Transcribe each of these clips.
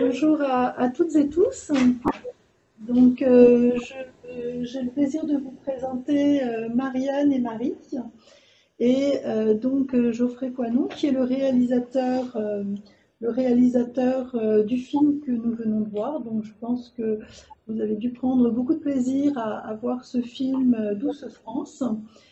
bonjour à toutes et tous. Donc, j'ai le plaisir de vous présenter Marianne et Marie, et donc Geoffrey Poinon, qui est le réalisateur du film que nous venons de voir. Donc, je pense que vous avez dû prendre beaucoup de plaisir à voir ce film Douce France,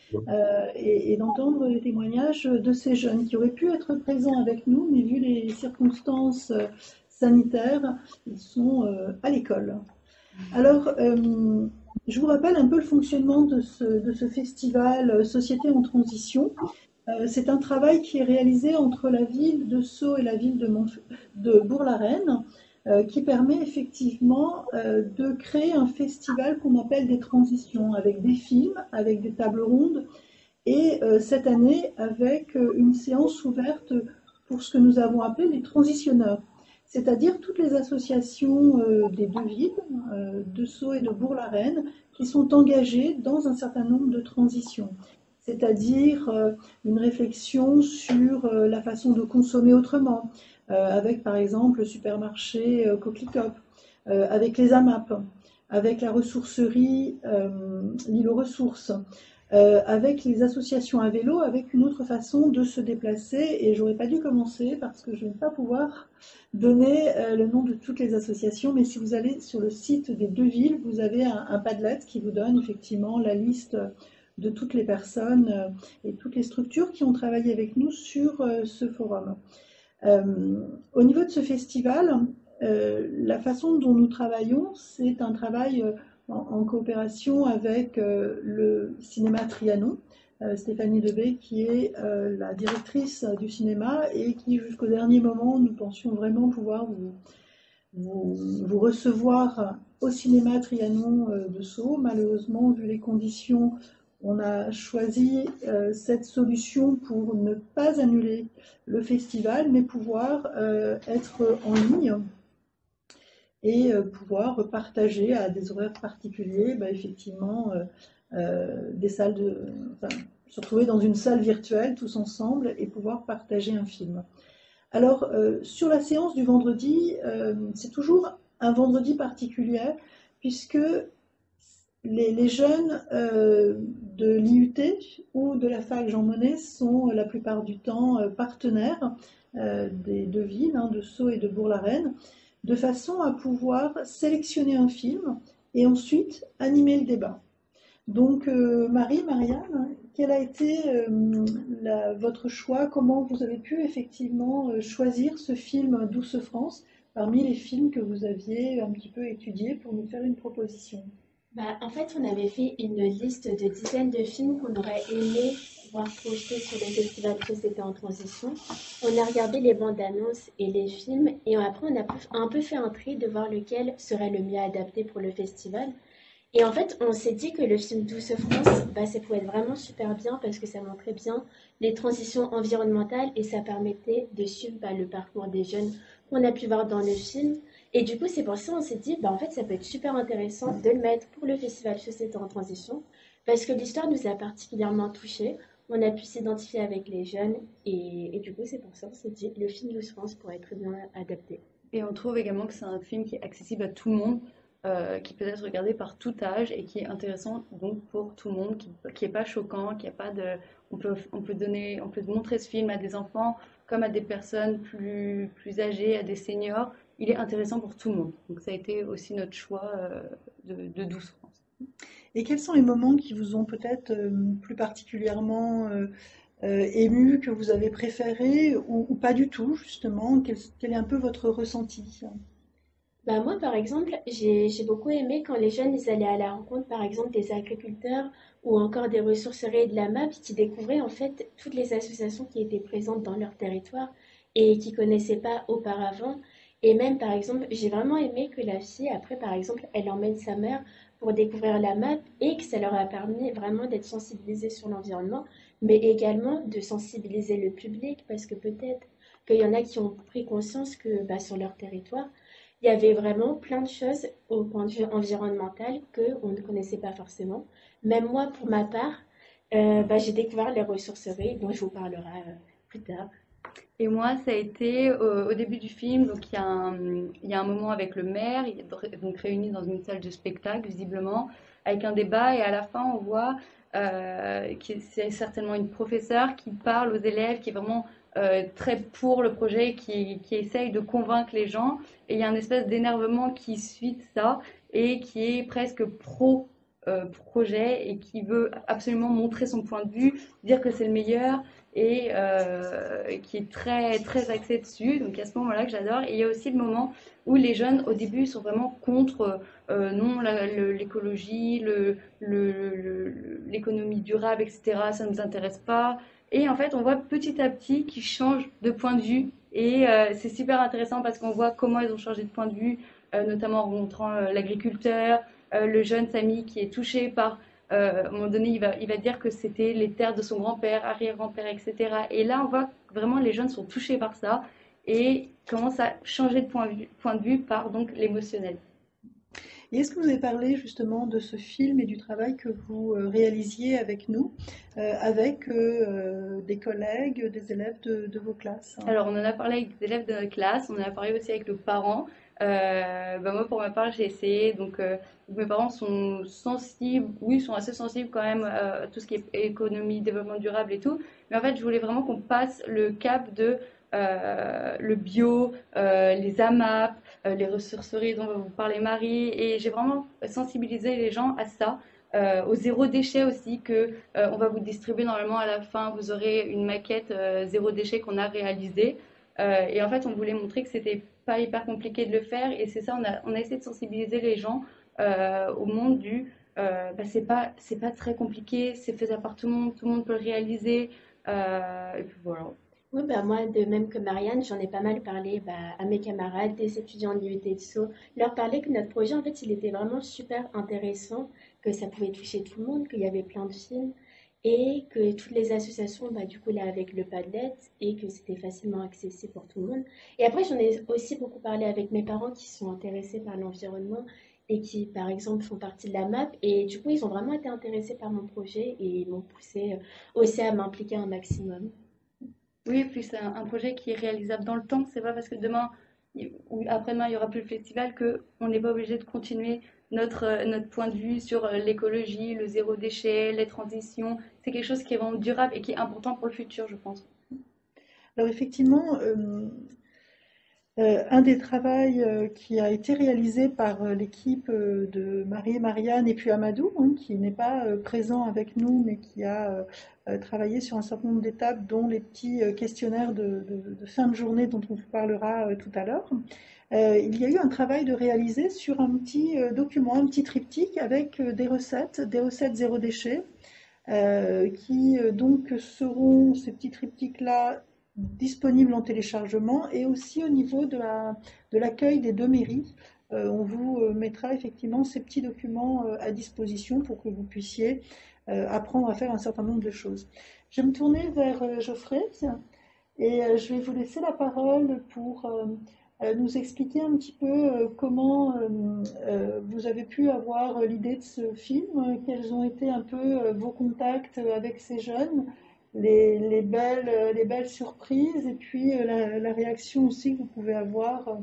et d'entendre les témoignages de ces jeunes qui auraient pu être présents avec nous, mais vu les circonstances sanitaires, ils sont à l'école. Alors, je vous rappelle un peu le fonctionnement de ce festival Société en transition. C'est un travail qui est réalisé entre la ville de Sceaux et la ville de Bourg-la-Reine, qui permet effectivement de créer un festival qu'on appelle des transitions, avec des films, avec des tables rondes, et cette année avec une séance ouverte pour ce que nous avons appelé les transitionneurs, c'est-à-dire toutes les associations des deux villes, de Sceaux et de Bourg-la-Reine, qui sont engagées dans un certain nombre de transitions, c'est-à-dire une réflexion sur la façon de consommer autrement, avec par exemple le supermarché Coquelicot, avec les AMAP, avec la ressourcerie l'île aux ressources, avec les associations à vélo, avec une autre façon de se déplacer. Et j'aurais pas dû commencer parce que je ne vais pas pouvoir donner le nom de toutes les associations, mais si vous allez sur le site des deux villes, vous avez un Padlet qui vous donne effectivement la liste de toutes les personnes et toutes les structures qui ont travaillé avec nous sur ce forum. Au niveau de ce festival, la façon dont nous travaillons, c'est un travail en coopération avec le cinéma Trianon, Stéphanie Debay, qui est la directrice du cinéma et qui, jusqu'au dernier moment, nous pensions vraiment pouvoir vous recevoir au cinéma Trianon de Sceaux. Malheureusement, vu les conditions, on a choisi cette solution pour ne pas annuler le festival, mais pouvoir être en ligne et pouvoir partager à des horaires particuliers, effectivement, des salles enfin, se retrouver dans une salle virtuelle tous ensemble et pouvoir partager un film. Alors, sur la séance du vendredi, c'est toujours un vendredi particulier, puisque les jeunes de l'IUT ou de la fac Jean Monnet sont la plupart du temps partenaires des deux villes, de Sceaux et de Bourg-la-Reine, de façon à pouvoir sélectionner un film et ensuite animer le débat. Donc, Marianne, quel a été votre choix? Comment vous avez pu effectivement choisir ce film Douce France parmi les films que vous aviez un petit peu étudiés pour nous faire une proposition? En fait, on avait fait une liste de dizaines de films qu'on aurait aimé voir projetés sur le festival Société en transition. On a regardé les bandes annonces et les films, et après, on a un peu fait un tri de voir lequel serait le mieux adapté pour le festival. Et en fait, on s'est dit que le film Douce France, ça pouvait être vraiment super bien parce que ça montrait bien les transitions environnementales et ça permettait de suivre le parcours des jeunes qu'on a pu voir dans le film. Et du coup, c'est pour ça qu'on s'est dit, en fait, ça peut être super intéressant de le mettre pour le festival Société en transition parce que l'histoire nous a particulièrement touchés. On a pu s'identifier avec les jeunes et du coup, c'est pour ça qu'on s'est dit, le film Douce France pourrait être bien adapté. Et on trouve également que c'est un film qui est accessible à tout le monde, qui peut être regardé par tout âge et qui est intéressant donc pour tout le monde, qui est pas choquant, qui a pas de, on peut montrer ce film à des enfants comme à des personnes plus âgées, à des seniors. Il est intéressant pour tout le monde. Donc ça a été aussi notre choix de 12 France. Et quels sont les moments qui vous ont peut-être plus particulièrement ému, que vous avez préféré ou pas du tout, justement? Quel est un peu votre ressenti? Moi, par exemple, j'ai beaucoup aimé quand les jeunes ils allaient à la rencontre, par exemple, des agriculteurs ou encore des ressourceries de la MAP qui découvraient en fait toutes les associations qui étaient présentes dans leur territoire et qui connaissaient pas auparavant. Et même, par exemple, j'ai vraiment aimé que la fille, après, par exemple, elle emmène sa mère pour découvrir la MAP et que ça leur a permis vraiment d'être sensibilisés sur l'environnement, mais également de sensibiliser le public parce que peut-être qu'il y en a qui ont pris conscience que sur leur territoire, il y avait vraiment plein de choses au point de vue environnemental qu'on ne connaissait pas forcément. Même moi, pour ma part, j'ai découvert les ressourceries dont je vous parlerai plus tard. Et moi, ça a été au début du film, donc il y a un moment avec le maire, il est donc réuni dans une salle de spectacle, visiblement, avec un débat, et à la fin, on voit c'est certainement une professeure qui parle aux élèves, qui est vraiment très pour le projet, qui essaye de convaincre les gens, et il y a une espèce d'énervement qui suit ça, et qui est presque pro projet, et qui veut absolument montrer son point de vue, dire que c'est le meilleur, et qui est très, très axé dessus. Donc à ce moment-là que j'adore. Et il y a aussi le moment où les jeunes, au début, sont vraiment contre non, l'écologie, l'économie durable, etc. Ça ne nous intéresse pas. Et en fait, on voit petit à petit qu'ils changent de point de vue. Et c'est super intéressant parce qu'on voit comment ils ont changé de point de vue, notamment en montrant l'agriculteur, le jeune Samy qui est touché par à un moment donné, il va dire que c'était les terres de son grand-père, arrière-grand-père, etc. Et là, on voit que vraiment les jeunes sont touchés par ça et commencent à changer de point de vue par donc l'émotionnel. Et est-ce que vous avez parlé justement de ce film et du travail que vous réalisiez avec nous, avec des collègues, des élèves de vos classes? Alors, on en a parlé avec des élèves de notre classe, on en a parlé aussi avec nos parents. Moi, pour ma part, j'ai essayé. Donc, mes parents sont sensibles, oui, ils sont assez sensibles quand même à tout ce qui est économie, développement durable et tout. Mais en fait, je voulais vraiment qu'on passe le cap de le bio, les AMAP, les ressourceries dont vous parlez Marie. Et j'ai vraiment sensibilisé les gens à ça. Au zéro déchet aussi, que on va vous distribuer normalement à la fin, vous aurez une maquette zéro déchet qu'on a réalisée. Et en fait, on voulait montrer que c'était pas hyper compliqué de le faire. Et c'est ça, on a essayé de sensibiliser les gens au monde du c'est pas très compliqué, c'est faisable par tout le monde peut le réaliser. Et puis voilà. Oui, bah, moi, de même que Marianne, j'en ai pas mal parlé à mes camarades, des étudiants de l'IUT de Sceaux, leur parler que notre projet, en fait, il était vraiment super intéressant, que ça pouvait toucher tout le monde, qu'il y avait plein de films, et que toutes les associations, bah, du coup, là, avec le Padlet, et que c'était facilement accessible pour tout le monde. Et après, j'en ai aussi beaucoup parlé avec mes parents qui sont intéressés par l'environnement et qui, par exemple, font partie de la MAP. Et du coup, ils ont vraiment été intéressés par mon projet et ils m'ont poussé aussi à m'impliquer un maximum. Oui, et puis c'est un projet qui est réalisable dans le temps. C'est pas parce que demain ou après-demain il y aura plus le festival que on n'est pas obligé de continuer notre point de vue sur l'écologie, le zéro déchet, les transitions. C'est quelque chose qui est vraiment durable et qui est important pour le futur, je pense. Alors effectivement, un des travaux qui a été réalisé par l'équipe de Marie et Marianne et puis Amadou, hein, qui n'est pas présent avec nous, mais qui a travaillé sur un certain nombre d'étapes, dont les petits questionnaires de fin de journée dont on vous parlera tout à l'heure. Il y a eu un travail de réaliser sur un petit document, un petit triptyque avec des recettes zéro déchet, qui donc seront ces petits triptyques-là disponibles en téléchargement et aussi au niveau de l'accueil des deux mairies. On vous mettra effectivement ces petits documents à disposition pour que vous puissiez apprendre à faire un certain nombre de choses. Je vais me tourner vers Geoffrey et je vais vous laisser la parole pour nous expliquer un petit peu comment vous avez pu avoir l'idée de ce film, quels ont été un peu vos contacts avec ces jeunes, les belles surprises et puis la réaction aussi que vous pouvez avoir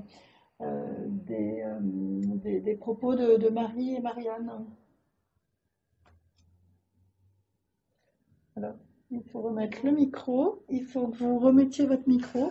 des propos de Marie et Marianne. Alors, il faut remettre le micro, il faut que vous remettiez votre micro.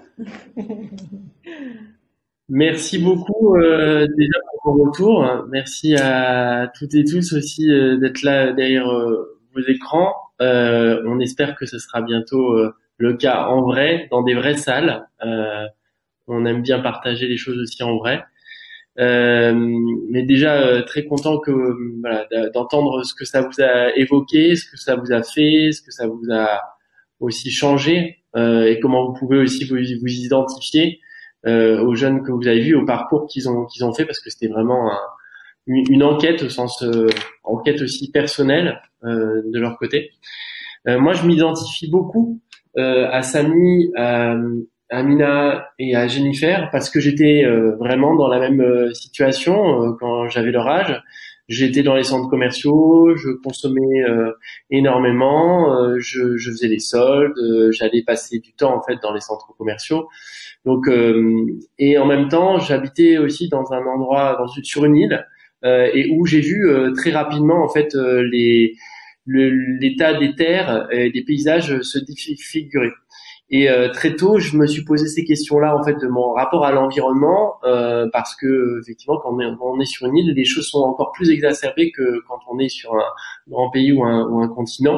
Merci beaucoup déjà pour vos retour. Merci à toutes et tous aussi d'être là derrière vos écrans. On espère que ce sera bientôt le cas en vrai, dans des vraies salles. On aime bien partager les choses aussi en vrai. Mais déjà très content que voilà d'entendre ce que ça vous a évoqué, ce que ça vous a fait, ce que ça vous a aussi changé et comment vous pouvez aussi vous identifier aux jeunes que vous avez vus, au parcours qu'ils ont fait, parce que c'était vraiment une enquête au sens enquête aussi personnelle de leur côté. Moi, je m'identifie beaucoup à Samy, à Amina et à Jennifer parce que j'étais vraiment dans la même situation quand j'avais leur âge. j'étais dans les centres commerciaux, je consommais énormément, je faisais les soldes, j'allais passer du temps en fait dans les centres commerciaux. Donc et en même temps, j'habitais aussi dans un endroit sur une île et où j'ai vu très rapidement en fait l'état des terres et des paysages se défigurer. Et très tôt, je me suis posé ces questions-là en fait de mon rapport à l'environnement, parce que effectivement, quand on est sur une île, les choses sont encore plus exacerbées que quand on est sur un grand pays ou un continent.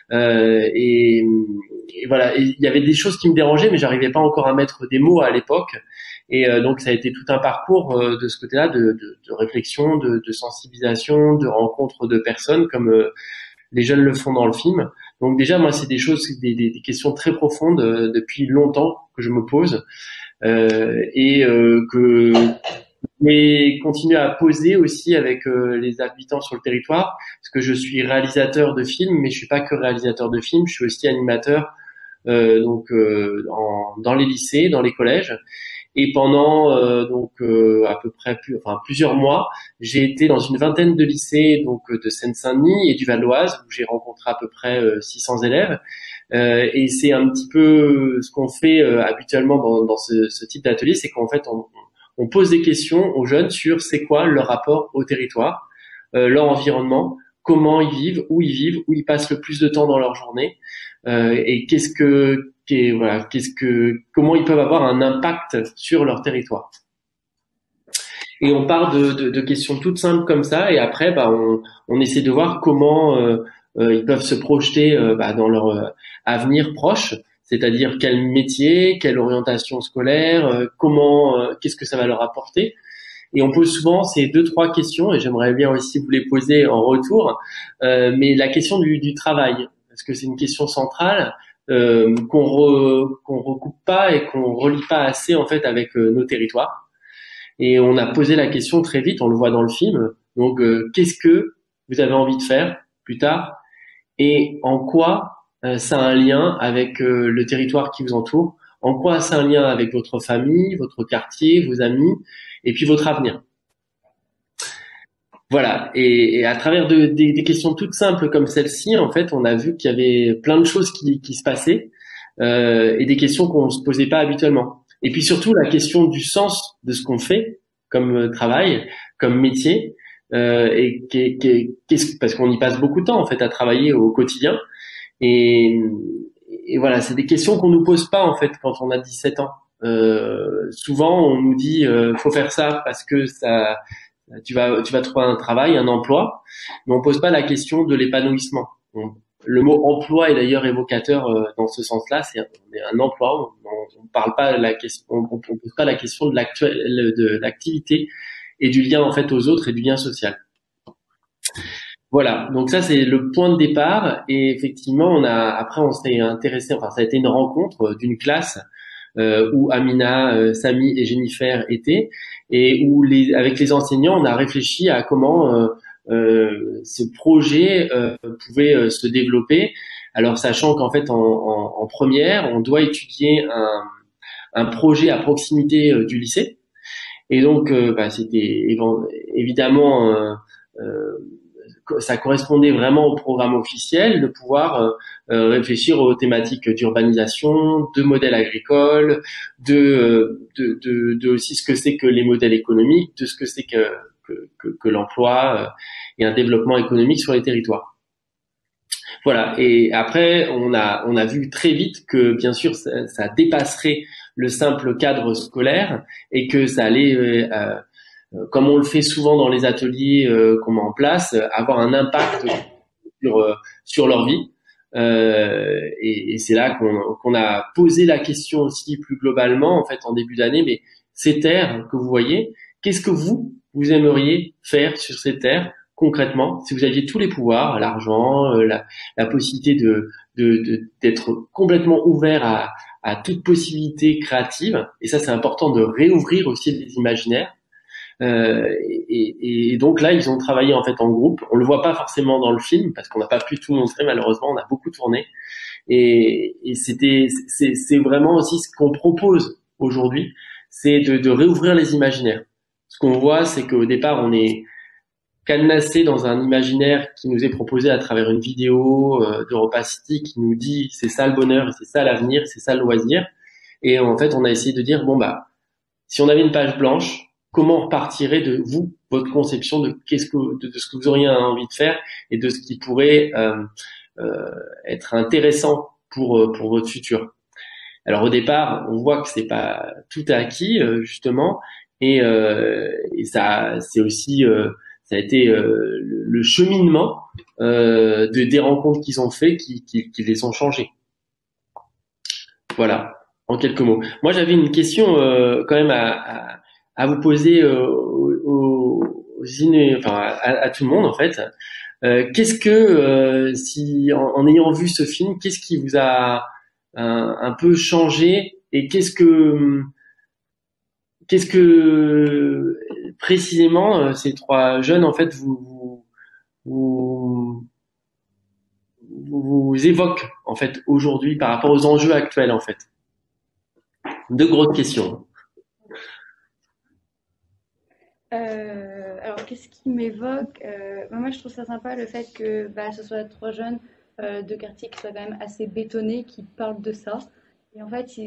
Et voilà, il y avait des choses qui me dérangeaient, mais j'arrivais pas encore à mettre des mots à l'époque. Et donc ça a été tout un parcours de ce côté-là, de réflexion, de sensibilisation, de rencontre de personnes comme les jeunes le font dans le film. Donc déjà, moi, c'est des choses, des questions très profondes depuis longtemps que je me pose que mais continuer à poser aussi avec les habitants sur le territoire, parce que je suis réalisateur de films, mais je suis pas que réalisateur de films, je suis aussi animateur dans les lycées, dans les collèges. Et pendant à peu près plusieurs mois, j'ai été dans une vingtaine de lycées de Seine-Saint-Denis et du Val-d'Oise où j'ai rencontré à peu près 600 élèves. Et c'est un petit peu ce qu'on fait habituellement dans ce type d'atelier, c'est qu'en fait on pose des questions aux jeunes sur c'est quoi leur rapport au territoire, leur environnement, comment ils vivent, où ils passent le plus de temps dans leur journée, et comment ils peuvent avoir un impact sur leur territoire. Et on part de questions toutes simples comme ça, et après, on essaie de voir comment ils peuvent se projeter dans leur avenir proche, c'est-à-dire quel métier, quelle orientation scolaire, qu'est-ce que ça va leur apporter. Et on pose souvent ces 2-3 questions, et j'aimerais bien aussi vous les poser en retour, mais la question du travail, parce que c'est une question centrale qu'on recoupe pas et qu'on relie pas assez en fait avec nos territoires. Et on a posé la question très vite, on le voit dans le film. Donc, qu'est-ce que vous avez envie de faire plus tard, et en quoi ça a un lien avec le territoire qui vous entoure, en quoi ça a un lien avec votre famille, votre quartier, vos amis, et puis votre avenir. Voilà, et à travers des questions toutes simples comme celle-ci, en fait, on a vu qu'il y avait plein de choses qui se passaient, et des questions qu'on se posait pas habituellement. Et puis surtout la question du sens de ce qu'on fait comme travail, comme métier, parce qu'on y passe beaucoup de temps en fait à travailler au quotidien. Et, et voilà, c'est des questions qu'on nous pose pas en fait quand on a 17 ans. Souvent, on nous dit faut faire ça parce que ça, tu vas trouver un travail, un emploi, mais on pose pas la question de l'épanouissement. Le mot emploi est d'ailleurs évocateur dans ce sens-là. C'est un emploi. On parle pas la question, on pose pas la question de l'activité et du lien en fait aux autres et du lien social. Voilà, donc ça c'est le point de départ, et effectivement on s'est intéressé, enfin ça a été une rencontre d'une classe où Amina, Samy et Jennifer étaient, et où avec les enseignants on a réfléchi à comment ce projet pouvait se développer. Alors sachant qu'en fait en première on doit étudier un projet à proximité du lycée, et donc c'était évidemment ça correspondait vraiment au programme officiel de pouvoir réfléchir aux thématiques d'urbanisation, de modèles agricoles, de aussi ce que c'est que les modèles économiques, de ce que c'est que l'emploi et un développement économique sur les territoires. Voilà. Et après, on a vu très vite que bien sûr ça dépasserait le simple cadre scolaire, et que ça allait comme on le fait souvent dans les ateliers qu'on met en place, avoir un impact sur leur vie. Et c'est là qu'on a posé la question aussi plus globalement en fait en début d'année. Mais ces terres que vous voyez, qu'est-ce que vous aimeriez faire sur ces terres concrètement, si vous aviez tous les pouvoirs, l'argent, la possibilité d'être complètement ouvert à toute possibilité créative. Et ça, c'est important de réouvrir aussi les imaginaires. Et donc là, ils ont travaillé en fait en groupe. On le voit pas forcément dans le film parce qu'on n'a pas pu tout montrer, malheureusement. On a beaucoup tourné, et c'est vraiment aussi ce qu'on propose aujourd'hui, c'est de réouvrir les imaginaires. Ce qu'on voit, c'est qu'au départ, on est cadenassé dans un imaginaire qui nous est proposé à travers une vidéo d'Europa City qui nous dit c'est ça le bonheur, c'est ça l'avenir, c'est ça le loisir. Et en fait, on a essayé de dire bon bah si on avait une page blanche, comment on repartirait de vous, votre conception de de ce que vous auriez envie de faire et de ce qui pourrait être intéressant pour votre futur. Alors au départ, on voit que c'est pas tout acquis justement, et ça, c'est aussi ça a été le cheminement des rencontres qu'ils ont fait qui les ont changés. Voilà, en quelques mots. Moi, j'avais une question quand même à vous poser enfin à tout le monde en fait. Qu'est-ce que si en ayant vu ce film, qu'est-ce qui vous a un peu changé et qu'est-ce que précisément ces trois jeunes en fait vous vous évoquent en fait aujourd'hui par rapport aux enjeux actuels en fait? Deux grosses questions. Alors, qu'est-ce qui m'évoque? Moi, je trouve ça sympa le fait que ce soit trois jeunes de quartier qui soient quand même assez bétonnés, qui parlent de ça. Et en fait,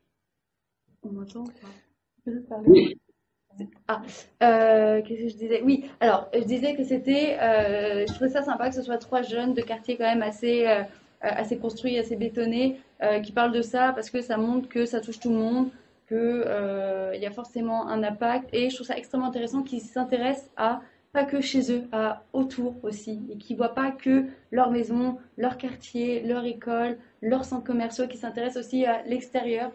on m'entend ou pas? Peut-être parler. Oui. Qu'est-ce que je disais? Oui, alors, je disais que je trouvais ça sympa que ce soit trois jeunes de quartier quand même assez construits, assez bétonnés, qui parlent de ça parce que ça montre que ça touche tout le monde, que il y a forcément un impact. Et je trouve ça extrêmement intéressant qu'ils s'intéressent à pas que chez eux, à autour aussi, et qu'ils voient pas que leur maison, leur quartier, leur école, leurs centres commerciaux, qui s'intéressent aussi à l'extérieur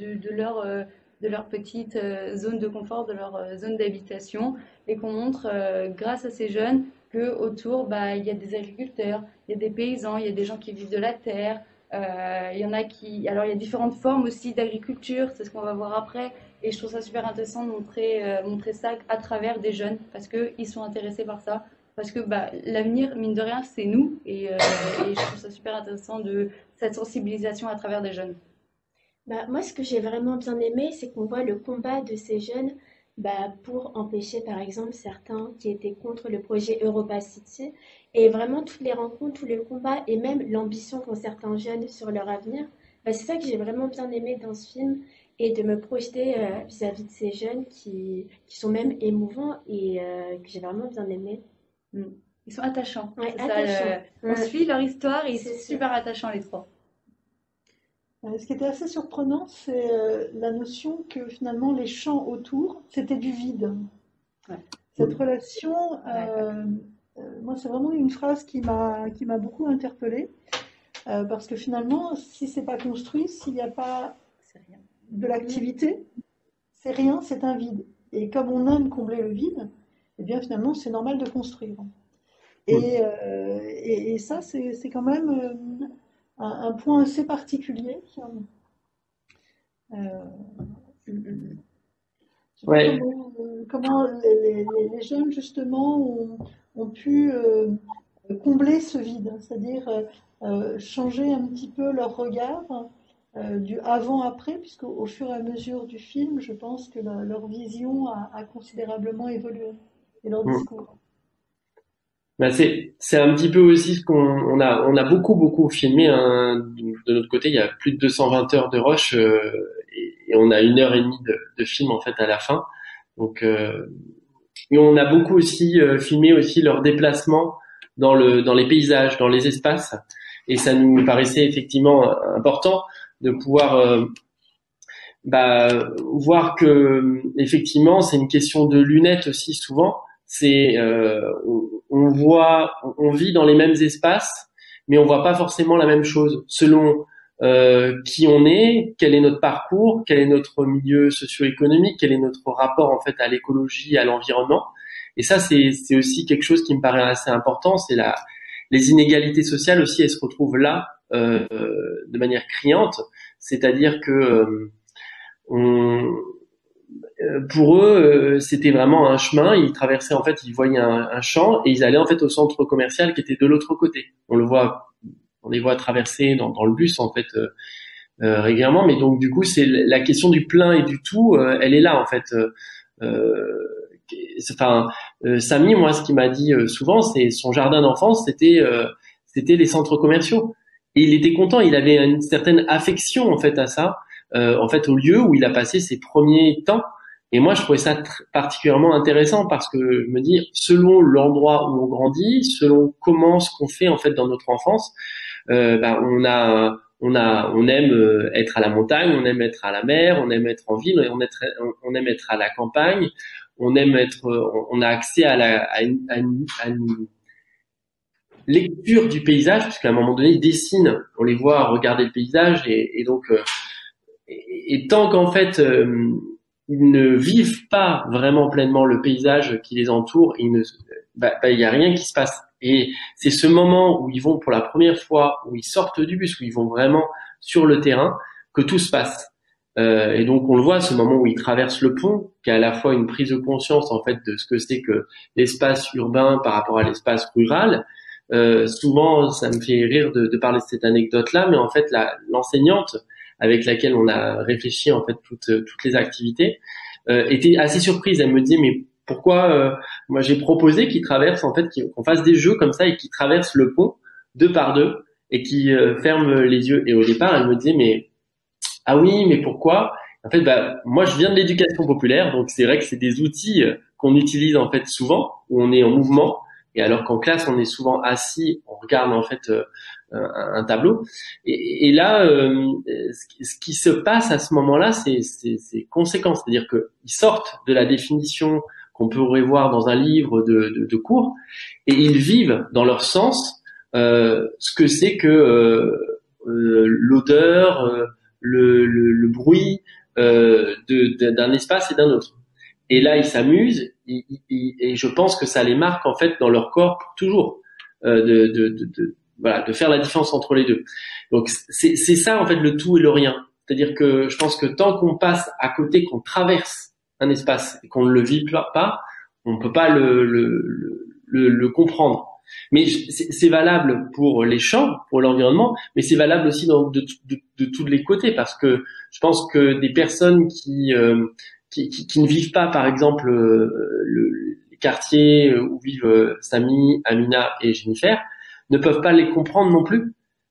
de leur petite zone de confort, de leur zone d'habitation, et qu'on montre, grâce à ces jeunes, que autour, il y a des agriculteurs, il y a des paysans, il y a des gens qui vivent de la terre. Il y en a alors il y a différentes formes aussi d'agriculture, c'est ce qu'on va voir après. Et je trouve ça super intéressant de montrer ça à travers des jeunes, parce qu'ils sont intéressés par ça. Parce que l'avenir, mine de rien, c'est nous. Et je trouve ça super intéressant de cette sensibilisation à travers des jeunes. Moi, ce que j'ai vraiment bien aimé, c'est qu'on voit le combat de ces jeunes pour empêcher, par exemple, certains qui étaient contre le projet Europa City. Et vraiment, toutes les rencontres, tous les combats et même l'ambition qu'ont certains jeunes sur leur avenir, c'est ça que j'ai vraiment bien aimé dans ce film et de me projeter vis-à-vis de ces jeunes qui sont même émouvants et que j'ai vraiment bien aimé. Ils sont attachants. Ouais, C'est attachants. On suit leur histoire et ils C'est sont ça. super attachants les trois. Ce qui était assez surprenant, c'est la notion que finalement les champs autour, c'était du vide. Ouais. Cette relation, Ouais. moi, c'est vraiment une phrase qui m'a beaucoup interpellée, parce que finalement, si c'est pas construit, s'il n'y a pas C'est rien. de l'activité, c'est rien, c'est un vide. Et comme on aime combler le vide, eh bien finalement, c'est normal de construire. Et ça, c'est quand même un point assez particulier. Je sais pas Ouais. comment les jeunes, justement, ont pu combler ce vide, c'est-à-dire changer un petit peu leur regard du avant-après, puisqu'au fur et à mesure du film, je pense que leur vision a considérablement évolué, et leur discours. C'est un petit peu aussi ce qu'on on a beaucoup filmé hein, de notre côté. Il y a plus de 220 heures de rush et on a 1 heure et demie de film en fait à la fin. Donc et on a beaucoup aussi filmé aussi leurs déplacements dans les paysages, dans les espaces. Et ça nous paraissait effectivement important de pouvoir voir que effectivement c'est une question de lunettes aussi souvent. C'est on vit dans les mêmes espaces, mais on voit pas forcément la même chose selon qui on est, quel est notre parcours, quel est notre milieu socio-économique, quel est notre rapport en fait à l'écologie, à l'environnement. Et ça c'est aussi quelque chose qui me paraît assez important. C'est les inégalités sociales aussi, elles se retrouvent là de manière criante. C'est-à-dire que pour eux, c'était vraiment un chemin. Ils traversaient en fait, ils voyaient un champ et ils allaient en fait au centre commercial qui était de l'autre côté. On les voit traverser dans le bus en fait régulièrement. Mais donc du coup, c'est la question du plein et du tout, elle est là en fait. Enfin, Samy, moi, ce qu'il m'a dit souvent, c'est son jardin d'enfance, c'était les centres commerciaux. Et il était content, il avait une certaine affection en fait à ça, en fait au lieu où il a passé ses premiers temps. Et moi, je trouvais ça particulièrement intéressant parce que je me dis, selon l'endroit où on grandit, selon comment ce qu'on fait en fait dans notre enfance, on aime être à la montagne, on aime être à la mer, on aime être en ville, on aime être à la campagne, on a accès à une lecture du paysage, parce qu'à un moment donné, ils dessinent, on les voit regarder le paysage, et donc, et tant qu'en fait, ils ne vivent pas vraiment pleinement le paysage qui les entoure, il y a rien qui se passe. Et c'est ce moment où ils vont pour la première fois, où ils sortent du bus, où ils vont vraiment sur le terrain, que tout se passe. Et donc on le voit, ce moment où ils traversent le pont, qui est à la fois une prise de conscience en fait de ce que c'est que l'espace urbain par rapport à l'espace rural. Souvent, ça me fait rire de parler de cette anecdote-là, mais en fait, l'enseignante avec laquelle on a réfléchi en fait toutes les activités était assez surprise. Elle me dit mais pourquoi moi j'ai proposé qu'ils traversent en fait qu'on fasse des jeux comme ça et qu'ils traversent le pont deux par deux et qui ferment les yeux. Et au départ, elle me disait mais ah oui, mais pourquoi? En fait, moi je viens de l'éducation populaire, donc c'est vrai que c'est des outils qu'on utilise en fait souvent où on est en mouvement. Et alors qu'en classe, on est souvent assis, on regarde en fait un tableau. Et là, ce qui se passe à ce moment-là, c'est conséquent. C'est-à-dire qu'ils sortent de la définition qu'on pourrait voir dans un livre de cours, et ils vivent dans leur sens ce que c'est que l'odeur, le bruit d'un espace et d'un autre. Et là, ils s'amusent, et je pense que ça les marque en fait dans leur corps pour toujours, voilà, de faire la différence entre les deux. Donc c'est ça en fait le tout et le rien. C'est-à-dire que je pense que tant qu'on passe à côté, qu'on traverse un espace et qu'on ne le vit pas, on peut pas le comprendre. Mais c'est valable pour les champs, pour l'environnement, mais c'est valable aussi de tous les côtés, parce que je pense que des personnes qui ne vivent pas, par exemple, les quartiers où vivent Samy, Amina et Jennifer, ne peuvent pas les comprendre non plus.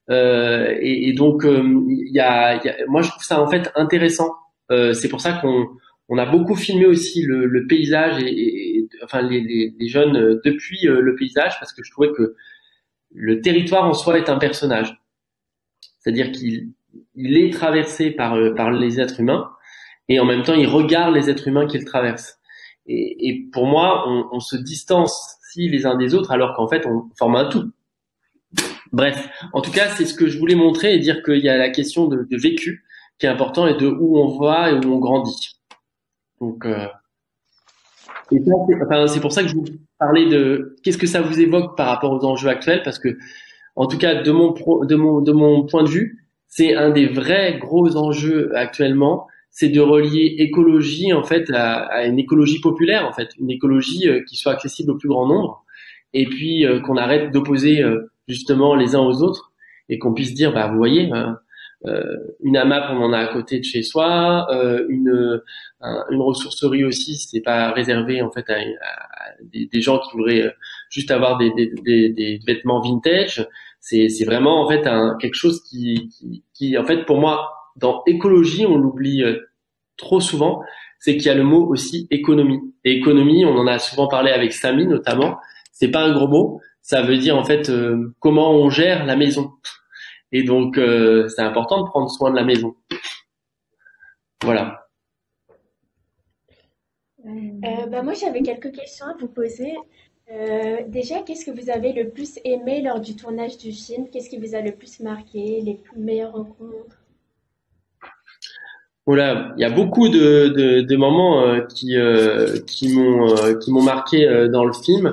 Et donc, moi, je trouve ça en fait intéressant. C'est pour ça qu'on a beaucoup filmé aussi le paysage enfin les jeunes depuis le paysage, parce que je trouvais que le territoire en soi est un personnage. C'est-à-dire qu'il est traversé par les êtres humains. Et en même temps, il regarde les êtres humains qu'il traverse. Et pour moi, on se distancie les uns des autres alors qu'en fait, on forme un tout. Bref, en tout cas, c'est ce que je voulais montrer et dire qu'il y a la question de vécu qui est important, et de où on va et où on grandit. Donc, et ça, c'est pour ça que je vous parlais de qu'est-ce que ça vous évoque par rapport aux enjeux actuels, parce que, en tout cas, de mon point de vue, c'est un des vrais gros enjeux actuellement. C'est de relier écologie en fait à une écologie populaire, en fait, une écologie qui soit accessible au plus grand nombre, et puis qu'on arrête d'opposer justement les uns aux autres, et qu'on puisse dire vous voyez, une AMAP on en a à côté de chez soi, une ressourcerie aussi, c'est pas réservé en fait à des gens qui voudraient juste avoir des vêtements vintage. C'est vraiment en fait quelque chose qui en fait pour moi, dans écologie, on l'oublie trop souvent, c'est qu'il y a le mot aussi économie. Et économie, on en a souvent parlé avec Samy notamment, c'est pas un gros mot, ça veut dire en fait comment on gère la maison. Et donc c'est important de prendre soin de la maison. Voilà. Moi j'avais quelques questions à vous poser. Déjà, qu'est-ce que vous avez le plus aimé lors du tournage du film? Qu'est-ce qui vous a le plus marqué, les meilleures rencontres? Voilà, il y a beaucoup de moments qui m'ont marqué dans le film.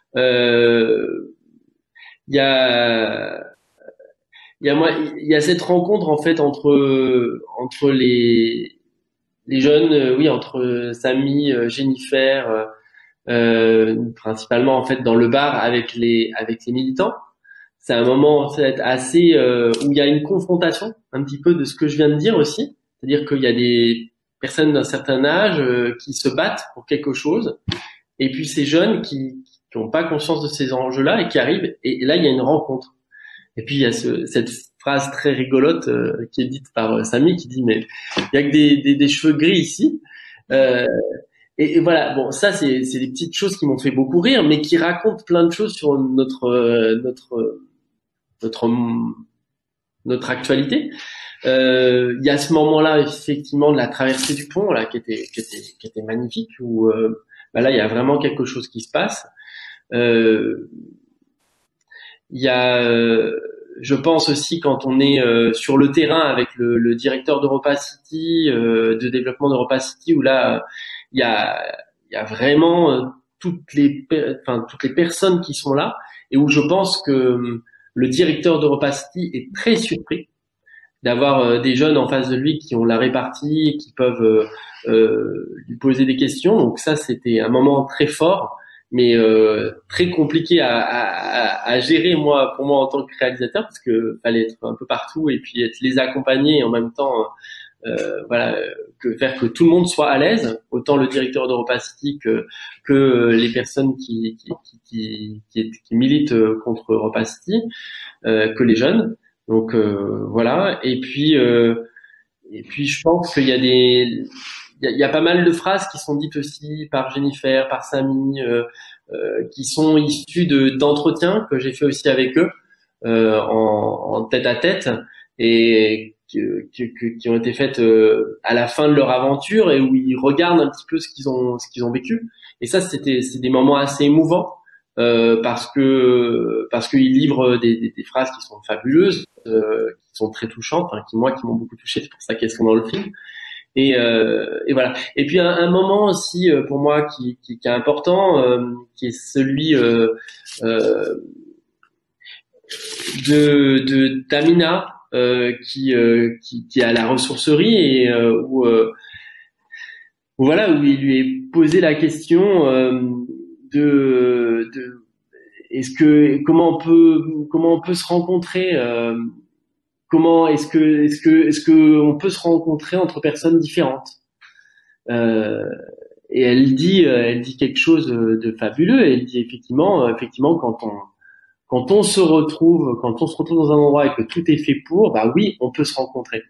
Il y a il y a cette rencontre en fait entre les jeunes, oui, entre Samy, Jennifer, principalement en fait dans le bar avec les militants. C'est un moment en fait assez où il y a une confrontation un petit peu de ce que je viens de dire aussi. C'est-à-dire qu'il y a des personnes d'un certain âge qui se battent pour quelque chose, et puis ces jeunes qui n'ont pas conscience de ces enjeux-là et qui arrivent, et là il y a une rencontre. Et puis il y a cette phrase très rigolote qui est dite par Samy qui dit mais il y a que des cheveux gris ici. Et voilà, bon, ça c'est des petites choses qui m'ont fait beaucoup rire, mais qui racontent plein de choses sur notre actualité. Il y a ce moment-là effectivement de la traversée du pont là qui était magnifique où là il y a vraiment quelque chose qui se passe. Il y a je pense aussi quand on est sur le terrain avec le directeur d'Europa City, de développement d'Europa City, où là il y a vraiment toutes les personnes qui sont là, et où je pense que le directeur d'Europa City est très surpris d'avoir des jeunes en face de lui qui ont la répartie et qui peuvent lui poser des questions. Donc ça, c'était un moment très fort, mais très compliqué à gérer pour moi en tant que réalisateur, parce que fallait être un peu partout et puis les accompagner et en même temps faire que tout le monde soit à l'aise, autant le directeur d'Europa City que les personnes qui militent contre Europa City, que les jeunes. Donc voilà. Et puis je pense qu'il y a il y a pas mal de phrases qui sont dites aussi par Jennifer, par Samy, qui sont issues d'entretiens que j'ai fait aussi avec eux en tête à tête, et qui ont été faites à la fin de leur aventure, et où ils regardent un petit peu ce qu'ils ont vécu. Et ça, c'est des moments assez émouvants parce qu'ils livrent des phrases qui sont fabuleuses, qui sont très touchantes, enfin, qui m'ont beaucoup touché. C'est pour ça qu'elles sont dans le film. Et voilà. Et puis un moment aussi pour moi qui est important, qui est celui de Tamina, qui est à la ressourcerie, et où voilà, où il lui est posé la question de comment on peut se rencontrer, est-ce que on peut se rencontrer entre personnes différentes. Et elle dit quelque chose de fabuleux. Et elle dit effectivement quand on se retrouve dans un endroit et que tout est fait pour, bah oui, on peut se rencontrer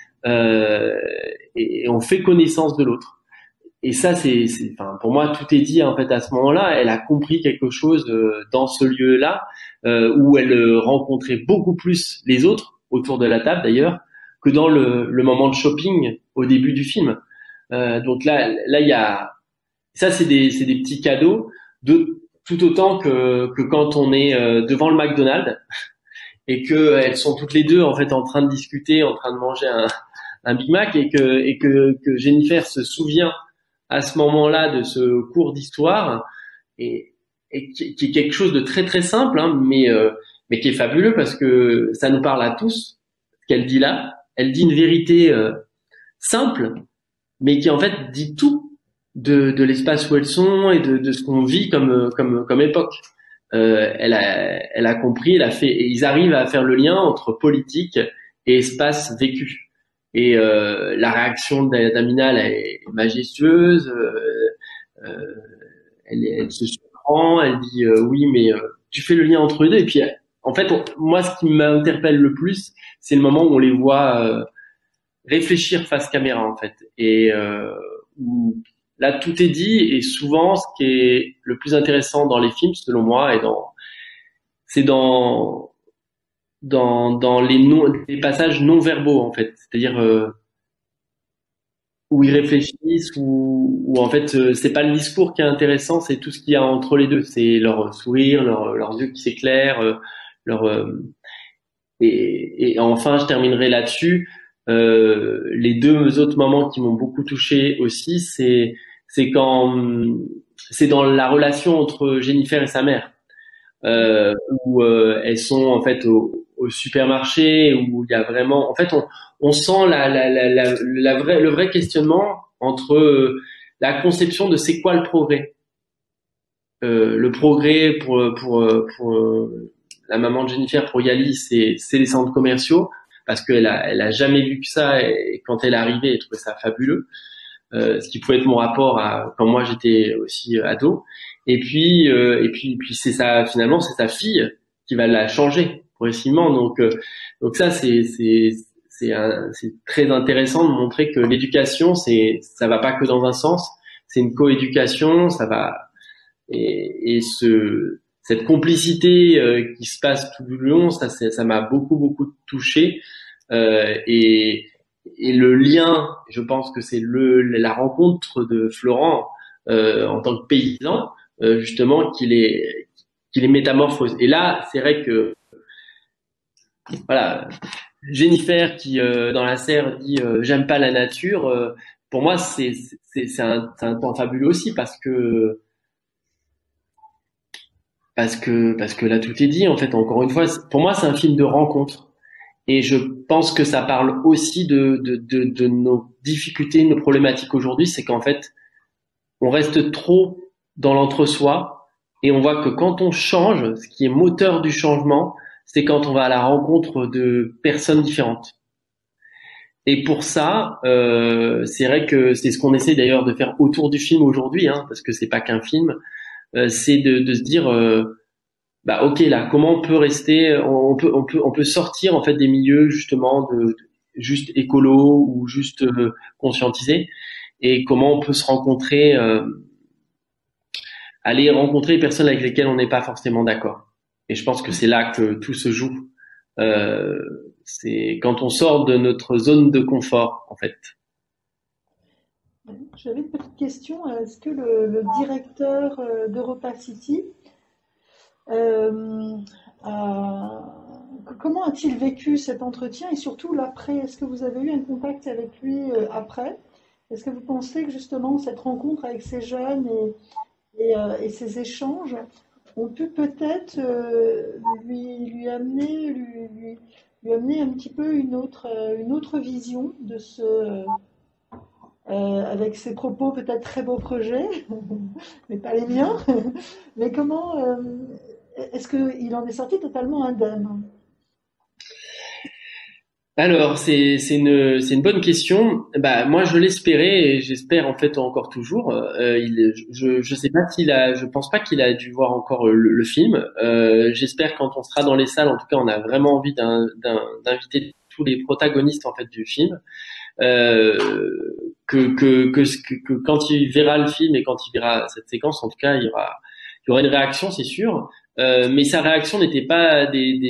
et on fait connaissance de l'autre. Et ça, enfin, pour moi, tout est dit en fait à ce moment-là. Elle a compris quelque chose dans ce lieu-là où elle rencontrait beaucoup plus les autres autour de la table d'ailleurs que dans le moment de shopping au début du film. Donc là, il y a ça, c'est des petits cadeaux tout autant que quand on est devant le McDonald's et que elles sont toutes les deux en fait en train de discuter, en train de manger un Big Mac, et que Jennifer se souvient à ce moment-là de ce cours d'histoire, et qui est quelque chose de très très simple, hein, mais qui est fabuleux parce que ça nous parle à tous. Ce qu'elle dit là, elle dit une vérité simple, mais qui en fait dit tout de l'espace où elles sont et de ce qu'on vit comme époque. Elle a compris, et ils arrivent à faire le lien entre politique et espace vécu. Et la réaction d'Amina là, est majestueuse. Elle se surprend, elle dit oui, mais tu fais le lien entre les deux. Et puis en fait, moi, ce qui m'interpelle le plus, c'est le moment où on les voit réfléchir face caméra, en fait, et où là tout est dit. Et souvent, ce qui est le plus intéressant dans les films, selon moi, c'est dans les passages non verbaux, en fait, c'est-à-dire où ils réfléchissent, où en fait c'est pas le discours qui est intéressant, c'est tout ce qu'il y a entre les deux, c'est leur sourire, leurs yeux qui s'éclairent, et enfin je terminerai là-dessus. Les deux autres moments qui m'ont beaucoup touché aussi, c'est dans la relation entre Jennifer et sa mère, où elles sont en fait au supermarché, où il y a vraiment, en fait, on sent le vrai questionnement entre la conception de c'est quoi le progrès. Le progrès pour la maman de Jennifer, pour Yali, c'est les centres commerciaux, parce qu'elle a jamais vu que ça, et quand elle est arrivée, elle trouvait ça fabuleux. ce qui pouvait être mon rapport quand moi j'étais aussi ado. Et puis c'est ça, finalement, c'est sa fille qui va la changer progressivement. Donc ça, c'est très intéressant de montrer que l'éducation, ça va pas que dans un sens, c'est une coéducation, ça va, et cette complicité qui se passe tout le long, ça m'a beaucoup touché, et le lien, je pense que c'est la rencontre de Florent en tant que paysan, justement, qui les métamorphose. Et là, c'est vrai que voilà, Jennifer qui dans la serre dit j'aime pas la nature. Pour moi, c'est un temps fabuleux aussi parce que là tout est dit en fait. Encore une fois, pour moi, c'est un film de rencontre. Et je pense que ça parle aussi de nos difficultés, nos problématiques aujourd'hui. C'est qu'en fait, on reste trop dans l'entre-soi et on voit que quand on change, ce qui est moteur du changement, c'est quand on va à la rencontre de personnes différentes. Et pour ça, c'est vrai que c'est ce qu'on essaie d'ailleurs de faire autour du film aujourd'hui, hein, parce que c'est pas qu'un film. C'est de se dire, bah ok là, comment on peut rester, on peut sortir en fait des milieux justement de juste écolo ou juste conscientisé, et comment on peut se rencontrer, aller rencontrer les personnes avec lesquelles on n'est pas forcément d'accord. Et je pense que c'est là que tout se joue. C'est quand on sort de notre zone de confort, en fait. J'avais une petite question. Est-ce que le directeur d'Europa City, euh, comment a-t-il vécu cet entretien et surtout l'après? Est-ce que vous avez eu un contact avec lui après? Est-ce que vous pensez que justement cette rencontre avec ces jeunes et ces échanges ont pu peut-être lui amener, lui amener un petit peu une autre vision de avec ses propos peut-être très beaux projets, mais pas les miens. Mais comment est-ce qu'il en est sorti totalement indemne? Alors, c'est une bonne question. Bah, moi, je l'espérais et j'espère en fait encore toujours. Je sais pas je pense pas qu'il a dû voir encore le film. J'espère quand on sera dans les salles. En tout cas, on a vraiment envie d'inviter tous les protagonistes en fait du film. Euh, que quand il verra le film et quand il verra cette séquence, en tout cas, il y aura une réaction, c'est sûr. Mais sa réaction n'était pas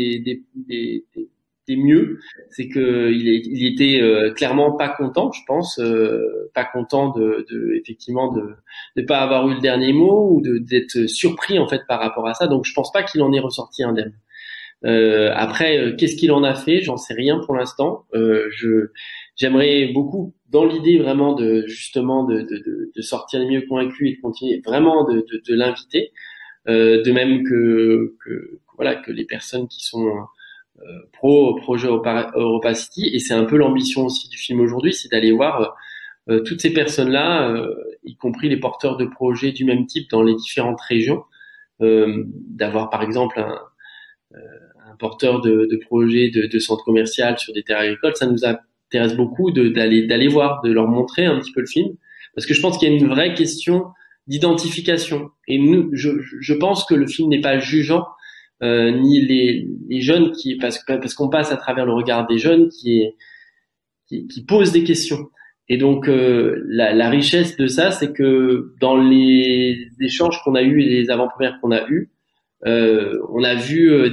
des mieux. C'est que il était clairement pas content, je pense, pas content effectivement de pas avoir eu le dernier mot ou d'être surpris en fait par rapport à ça. Donc je pense pas qu'il en est ressorti indemne. Après, qu'est-ce qu'il en a fait? J'en sais rien pour l'instant. J'aimerais beaucoup, dans l'idée vraiment de justement de sortir les mieux convaincus et de continuer vraiment de l'inviter, de même que voilà que les personnes qui sont pro projet Europa City. Et c'est un peu l'ambition aussi du film aujourd'hui, c'est d'aller voir toutes ces personnes-là, y compris les porteurs de projets du même type dans les différentes régions, d'avoir par exemple un porteur de projet de centre commercial sur des terres agricoles. Ça nous intéresse beaucoup d'aller voir, de leur montrer un petit peu le film, parce que je pense qu'il y a une vraie question d'identification. Et je pense que le film n'est pas jugeant, ni les jeunes parce qu'on passe à travers le regard des jeunes qui posent des questions. Et donc la richesse de ça, c'est que dans les échanges qu'on a eus et les avant-premières qu'on a eues, on a vu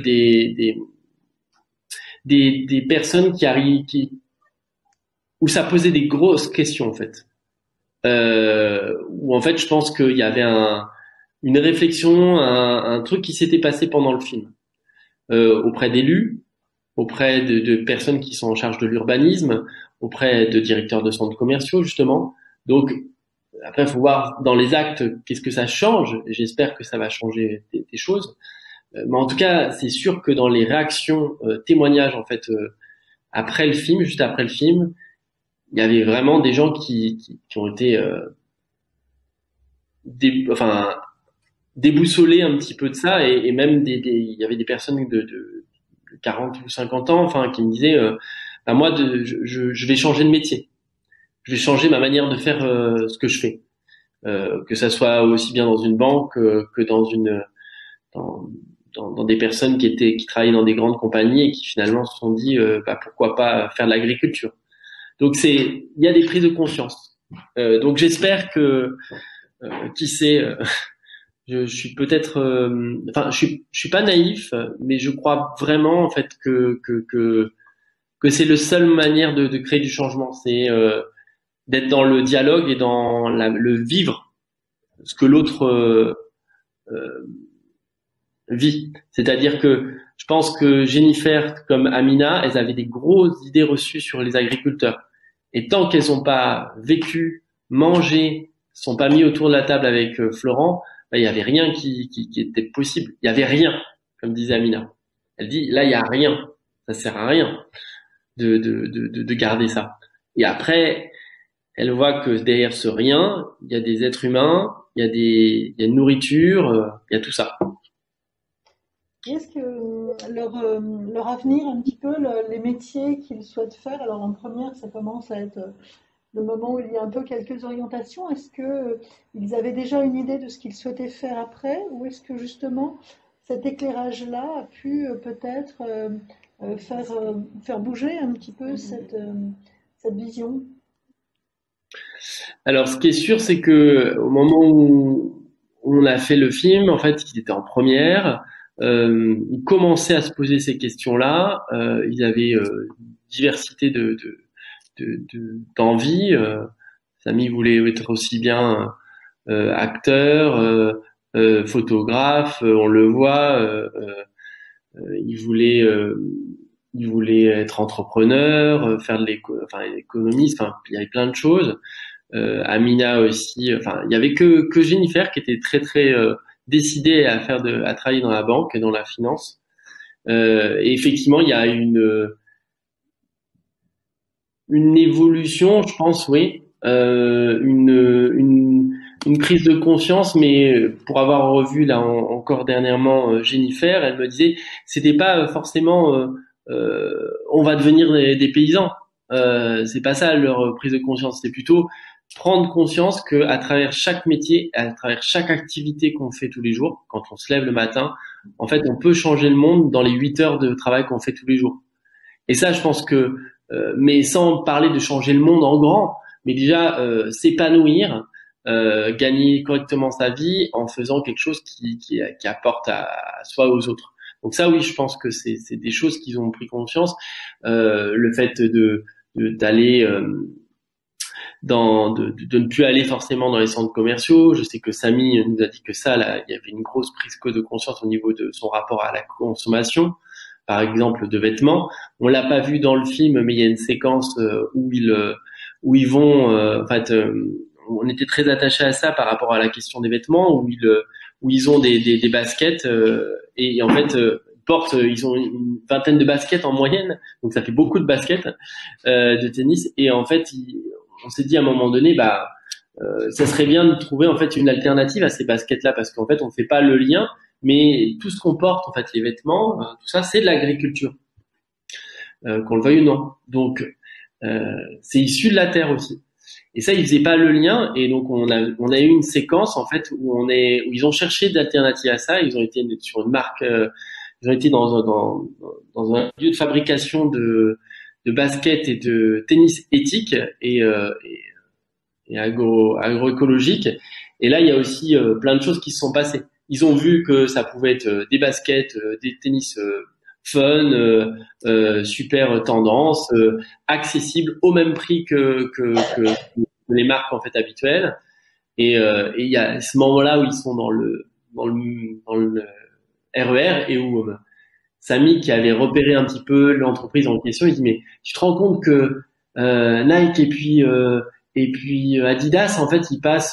des personnes où ça posait des grosses questions en fait. Où en fait je pense qu'il y avait une réflexion, un truc qui s'était passé pendant le film, auprès d'élus, auprès de personnes qui sont en charge de l'urbanisme, auprès de directeurs de centres commerciaux justement. Donc après, il faut voir dans les actes qu'est-ce que ça change. J'espère que ça va changer des choses. Mais en tout cas, c'est sûr que dans les réactions, témoignages en fait, après le film, juste après le film, il y avait vraiment des gens qui ont été déboussolés un petit peu de ça, et même il y avait des personnes de 40 ou 50 ans, enfin, qui me disaient, bah moi, je vais changer de métier. je vais changer ma manière de faire ce que je fais, que ça soit aussi bien dans une banque que dans, dans des personnes qui travaillaient dans des grandes compagnies et qui finalement se sont dit pourquoi pas faire de l'agriculture. Donc il y a des prises de conscience. Donc j'espère que qui sait, je suis peut-être, enfin je suis pas naïf, mais je crois vraiment en fait que c'est la seule manière de créer du changement, c'est d'être dans le dialogue et dans le vivre ce que l'autre vit. C'est-à-dire que je pense que Jennifer comme Amina, elles avaient des grosses idées reçues sur les agriculteurs. Et tant qu'elles n'ont pas vécu, mangé, sont pas mis autour de la table avec Florent, il y avait rien qui était possible. Il y avait rien, comme disait Amina. Elle dit là il y a rien, ça sert à rien de garder ça. Et après, elle voit que derrière ce rien, il y a des êtres humains, il y a une nourriture, il y a tout ça. Est-ce que leur avenir, un petit peu, les métiers qu'ils souhaitent faire, alors en première, ça commence à être le moment où il y a un peu quelques orientations. Est-ce que ils avaient déjà une idée de ce qu'ils souhaitaient faire après, ou est-ce que justement cet éclairage-là a pu peut-être faire bouger un petit peu cette vision? Alors, ce qui est sûr, c'est que au moment où on a fait le film, en fait, il était en première. Ils commençaient à se poser ces questions-là. Ils avaient diversité d'envie. Samy voulait être aussi bien acteur, photographe, on le voit. Il voulait être entrepreneur, faire de économiste. Enfin, il y avait plein de choses. Amina aussi. Enfin, il y avait que Jennifer qui était très très décidée à travailler dans la banque et dans la finance. Et effectivement, il y a une évolution, je pense, oui, une prise de conscience, mais pour avoir revu là encore dernièrement Jennifer, elle me disait, c'était pas forcément on va devenir des paysans, c'est pas ça leur prise de conscience, c'est plutôt prendre conscience que à travers chaque métier, à travers chaque activité qu'on fait tous les jours, quand on se lève le matin, en fait, on peut changer le monde dans les 8 heures de travail qu'on fait tous les jours. Et ça, je pense que mais sans parler de changer le monde en grand, mais déjà s'épanouir, gagner correctement sa vie en faisant quelque chose qui apporte à soi aux autres. Donc ça, oui, je pense que c'est des choses qu'ils ont pris conscience. Le fait d'aller de ne plus aller forcément dans les centres commerciaux. Je sais que Samy nous a dit que ça, là, il y avait une grosse prise de conscience au niveau de son rapport à la consommation, par exemple de vêtements. On l'a pas vu dans le film, mais il y a une séquence où ils vont, en fait, on était très attaché à ça par rapport à la question des vêtements, où ils ont des baskets et en fait ils ont une vingtaine de baskets en moyenne, donc ça fait beaucoup de baskets de tennis. Et en fait, on s'est dit à un moment donné, ça serait bien de trouver en fait une alternative à ces baskets-là, parce qu'en fait, on fait pas le lien, mais tout ce qu'on porte, en fait, les vêtements, tout ça, c'est de l'agriculture, qu'on le veuille ou non. Donc, c'est issu de la terre aussi. Et ça, ils faisaient pas le lien, et donc on a eu une séquence en fait où ils ont cherché d'alternatives à ça. Ils ont été sur une marque, ils ont été dans un lieu de fabrication de baskets et de tennis éthique et agroécologique. Et là, il y a aussi plein de choses qui se sont passées. Ils ont vu que ça pouvait être des baskets, des tennis fun, super tendance, accessible au même prix que les marques en fait habituelles. Et il y a ce moment-là où ils sont dans le RER et où Samy, qui avait repéré un petit peu l'entreprise en question, il dit mais tu te rends compte que Nike et puis Adidas en fait ils passent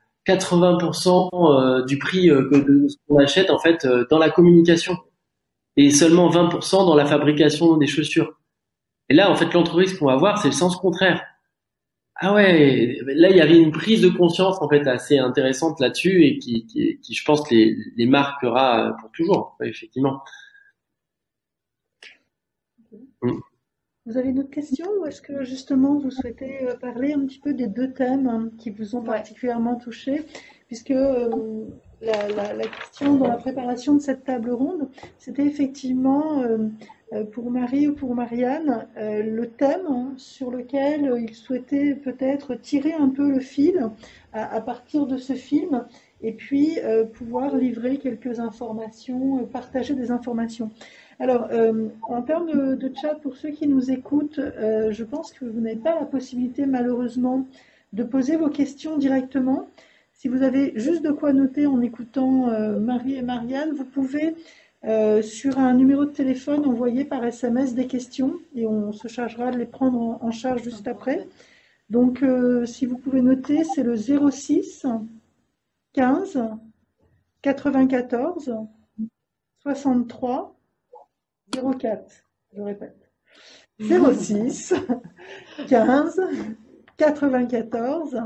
80% du prix de ce qu'on achète en fait dans la communication et seulement 20% dans la fabrication des chaussures. Et là en fait l'entreprise qu'on va voir c'est le sens contraire. Ah ouais, là il y avait une prise de conscience en fait assez intéressante là-dessus et qui je pense les marquera pour toujours, effectivement. Vous avez une autre question ou est-ce que justement vous souhaitez parler un petit peu des deux thèmes qui vous ont Ouais. particulièrement touché, puisque la question dans la préparation de cette table ronde, c'était effectivement pour Marie ou pour Marianne le thème sur lequel ils souhaitaient peut-être tirer un peu le fil à partir de ce film et puis pouvoir livrer quelques informations, partager des informations. Alors, en termes de chat, pour ceux qui nous écoutent, je pense que vous n'avez pas la possibilité, malheureusement, de poser vos questions directement. Si vous avez juste de quoi noter en écoutant Marie et Marianne, vous pouvez, sur un numéro de téléphone, envoyer par SMS des questions et on se chargera de les prendre en charge juste après. Donc, si vous pouvez noter, c'est le 06 15 94 63 04, je répète. 06 15 94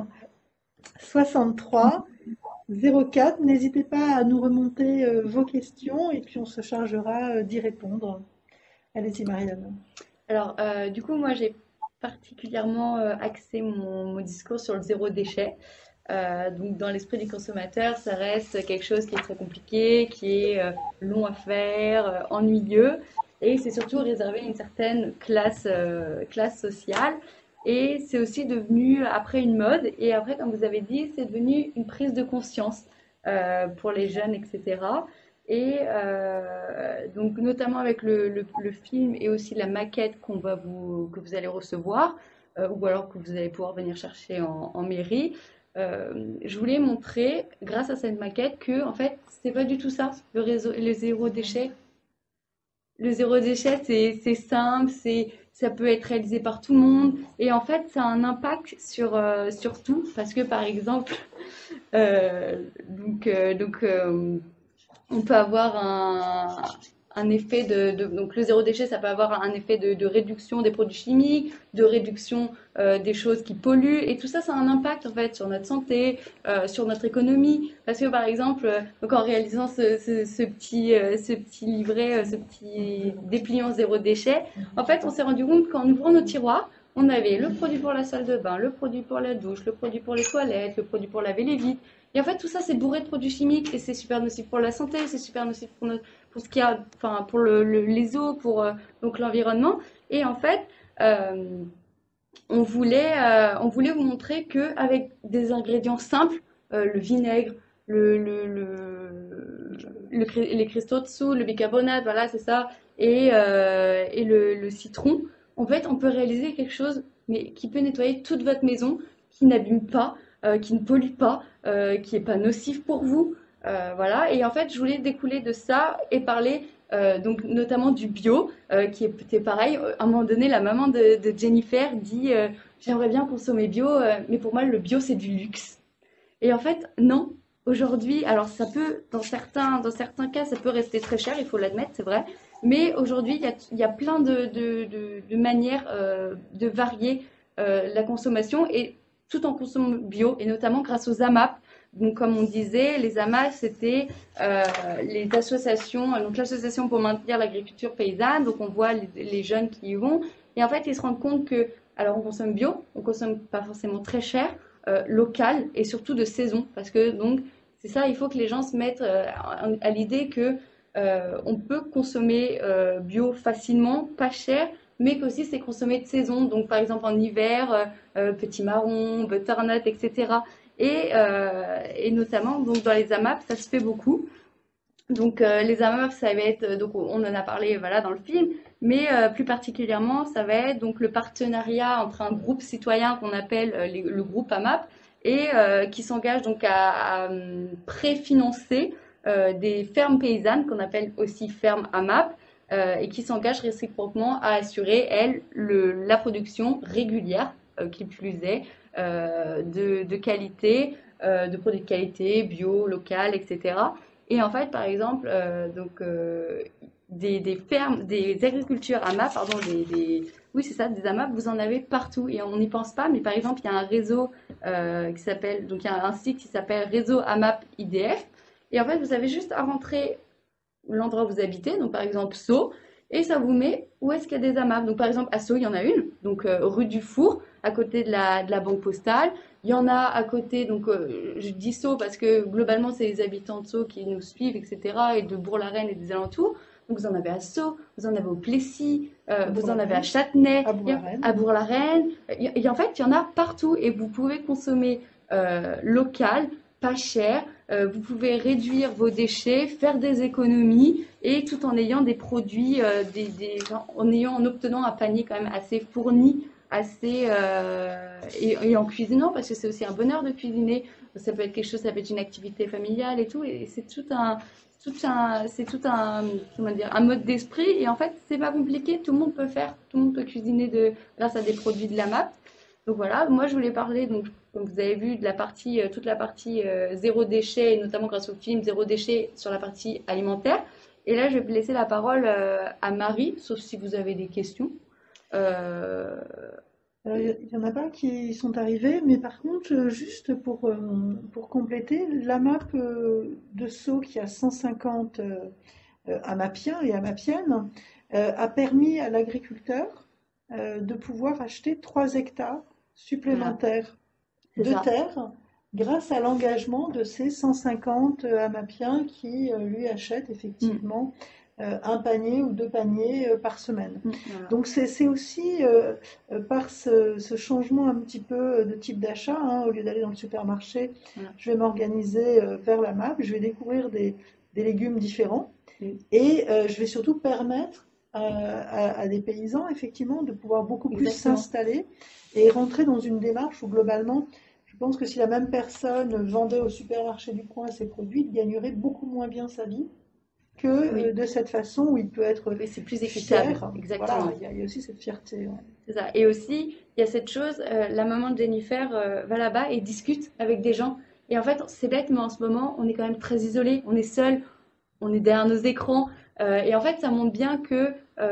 63 04. N'hésitez pas à nous remonter vos questions et puis on se chargera d'y répondre. Allez-y, Marianne. Alors, du coup, moi, j'ai particulièrement axé mon discours sur le zéro déchet. Donc, dans l'esprit du consommateur, ça reste quelque chose qui est très compliqué, qui est long à faire, ennuyeux, et c'est surtout réservé à une certaine classe sociale. Et c'est aussi devenu après une mode, et après, comme vous avez dit, c'est devenu une prise de conscience pour les jeunes, etc. Et donc, notamment avec le film et aussi la maquette que vous allez recevoir, ou alors que vous allez pouvoir venir chercher en mairie. Je voulais montrer, grâce à cette maquette, que en fait, c'est pas du tout ça, le zéro déchet. Le zéro déchet, c'est simple, ça peut être réalisé par tout le monde, et en fait, ça a un impact sur tout, parce que par exemple, euh, donc, euh, donc euh, on peut avoir un effet donc le zéro déchet, ça peut avoir un effet de réduction des produits chimiques, de réduction des choses qui polluent, et tout ça, ça a un impact en fait sur notre santé, sur notre économie, parce que par exemple, donc en réalisant ce petit livret, ce petit dépliant zéro déchet, en fait, on s'est rendu compte qu'en ouvrant nos tiroirs, on avait le produit pour la salle de bain, le produit pour la douche, le produit pour les toilettes, le produit pour laver les vitres. Et en fait, tout ça, c'est bourré de produits chimiques et c'est super nocif pour la santé, c'est super nocif pour ce qu'il y a, enfin, pour les eaux, pour donc l'environnement. Et en fait, euh, on voulait vous montrer que avec des ingrédients simples, le vinaigre, les cristaux de soude, le bicarbonate, voilà, c'est ça, et le citron, en fait, on peut réaliser quelque chose, mais qui peut nettoyer toute votre maison, qui n'abîme pas, qui ne pollue pas, qui n'est pas nocif pour vous. Voilà. Et en fait, je voulais découler de ça et parler donc notamment du bio, qui était pareil. À un moment donné, la maman de Jennifer dit j'aimerais bien consommer bio, mais pour moi, le bio, c'est du luxe. Et en fait, non. Aujourd'hui, alors ça peut, dans certains cas, ça peut rester très cher, il faut l'admettre, c'est vrai. Mais aujourd'hui, il y a plein de manières de varier la consommation et tout en consommant bio, et notamment grâce aux AMAP. Donc, comme on disait, les AMAP, c'était les associations, donc l'association pour maintenir l'agriculture paysanne. Donc, on voit les jeunes qui y vont. Et en fait, ils se rendent compte que, alors, on consomme bio, on consomme pas forcément très cher, local et surtout de saison. Parce que, donc, c'est ça, il faut que les gens se mettent à l'idée que on peut consommer bio facilement, pas cher, mais qu'aussi c'est consommé de saison. Donc, par exemple, en hiver, petit marron, butternut, etc. Et notamment, donc, dans les AMAP, ça se fait beaucoup. Donc, les AMAP, ça va être, donc, on en a parlé, voilà, dans le film, mais plus particulièrement, ça va être donc le partenariat entre un groupe citoyen qu'on appelle le groupe AMAP et qui s'engage donc à préfinancer des fermes paysannes qu'on appelle aussi fermes AMAP et qui s'engagent réciproquement à assurer, elles, la production régulière, qui plus est, de qualité, de produits de qualité, bio, local, etc. Et en fait, par exemple, des fermes, des agricultures AMAP, pardon, oui, c'est ça, des AMAP, vous en avez partout et on n'y pense pas, mais par exemple, il y a un réseau qui s'appelle, donc il y a un site qui s'appelle Réseau AMAP IDF, et en fait, vous avez juste à rentrer l'endroit où vous habitez, donc par exemple Sceaux, et ça vous met où est-ce qu'il y a des AMAP. Donc par exemple à Sceaux, il y en a une, donc rue du Four, à côté de la banque postale. Il y en a à côté, donc je dis Sceaux parce que globalement c'est les habitants de Sceaux qui nous suivent, etc. et de Bourg-la-Reine et des alentours. Donc vous en avez à Sceaux, vous en avez au Plessis, vous en avez à Châtenay, à Bourg-la-Reine. En fait, il y en a partout et vous pouvez consommer local, pas cher. Vous pouvez réduire vos déchets, faire des économies et tout en ayant des produits, en obtenant un panier quand même assez fourni, et en cuisinant parce que c'est aussi un bonheur de cuisiner. Ça peut être quelque chose, ça peut être une activité familiale et tout, et c'est comment dire, un mode d'esprit. Et en fait, c'est pas compliqué, tout le monde peut faire, tout le monde peut cuisiner grâce à des produits de la MAP. Donc voilà, moi je voulais parler, donc, comme vous avez vu, de toute la partie zéro déchet, et notamment grâce au film Zéro déchet sur la partie alimentaire. Et là, je vais laisser la parole à Marie, sauf si vous avez des questions. Alors, il y en a pas qui sont arrivés, mais par contre, juste pour compléter, la map de Sceaux qui a 150 amapiens et amapiennes a permis à l'agriculteur de pouvoir acheter 3 hectares supplémentaires de terre grâce à l'engagement de ces 150 amapiens qui lui achètent effectivement un panier ou 2 paniers par semaine. Voilà. Donc c'est aussi par ce changement un petit peu de type d'achat, au lieu d'aller dans le supermarché, je vais m'organiser vers la MAP, je vais découvrir des légumes différents et je vais surtout permettre à des paysans effectivement de pouvoir beaucoup plus s'installer et rentrer dans une démarche où globalement je pense que si la même personne vendait au supermarché du coin ses produits, il gagnerait beaucoup moins bien sa vie que de cette façon où il peut être c'est plus équitable. fier. Exactement. Voilà, il y a aussi cette fierté. Ouais. C'est ça. Et aussi, il y a cette chose, la maman de Jennifer va là-bas et discute avec des gens. Et en fait, c'est bête, mais en ce moment, on est quand même très isolés, on est seuls, on est derrière nos écrans. Et en fait, ça montre bien que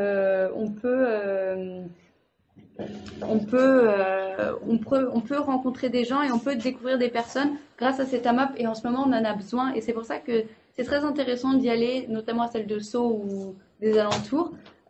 on peut rencontrer des gens et on peut découvrir des personnes grâce à cette AMAP. Et en ce moment, on en a besoin. Et c'est pour ça que c'est très intéressant d'y aller, notamment à celle de Sceaux ou des alentours,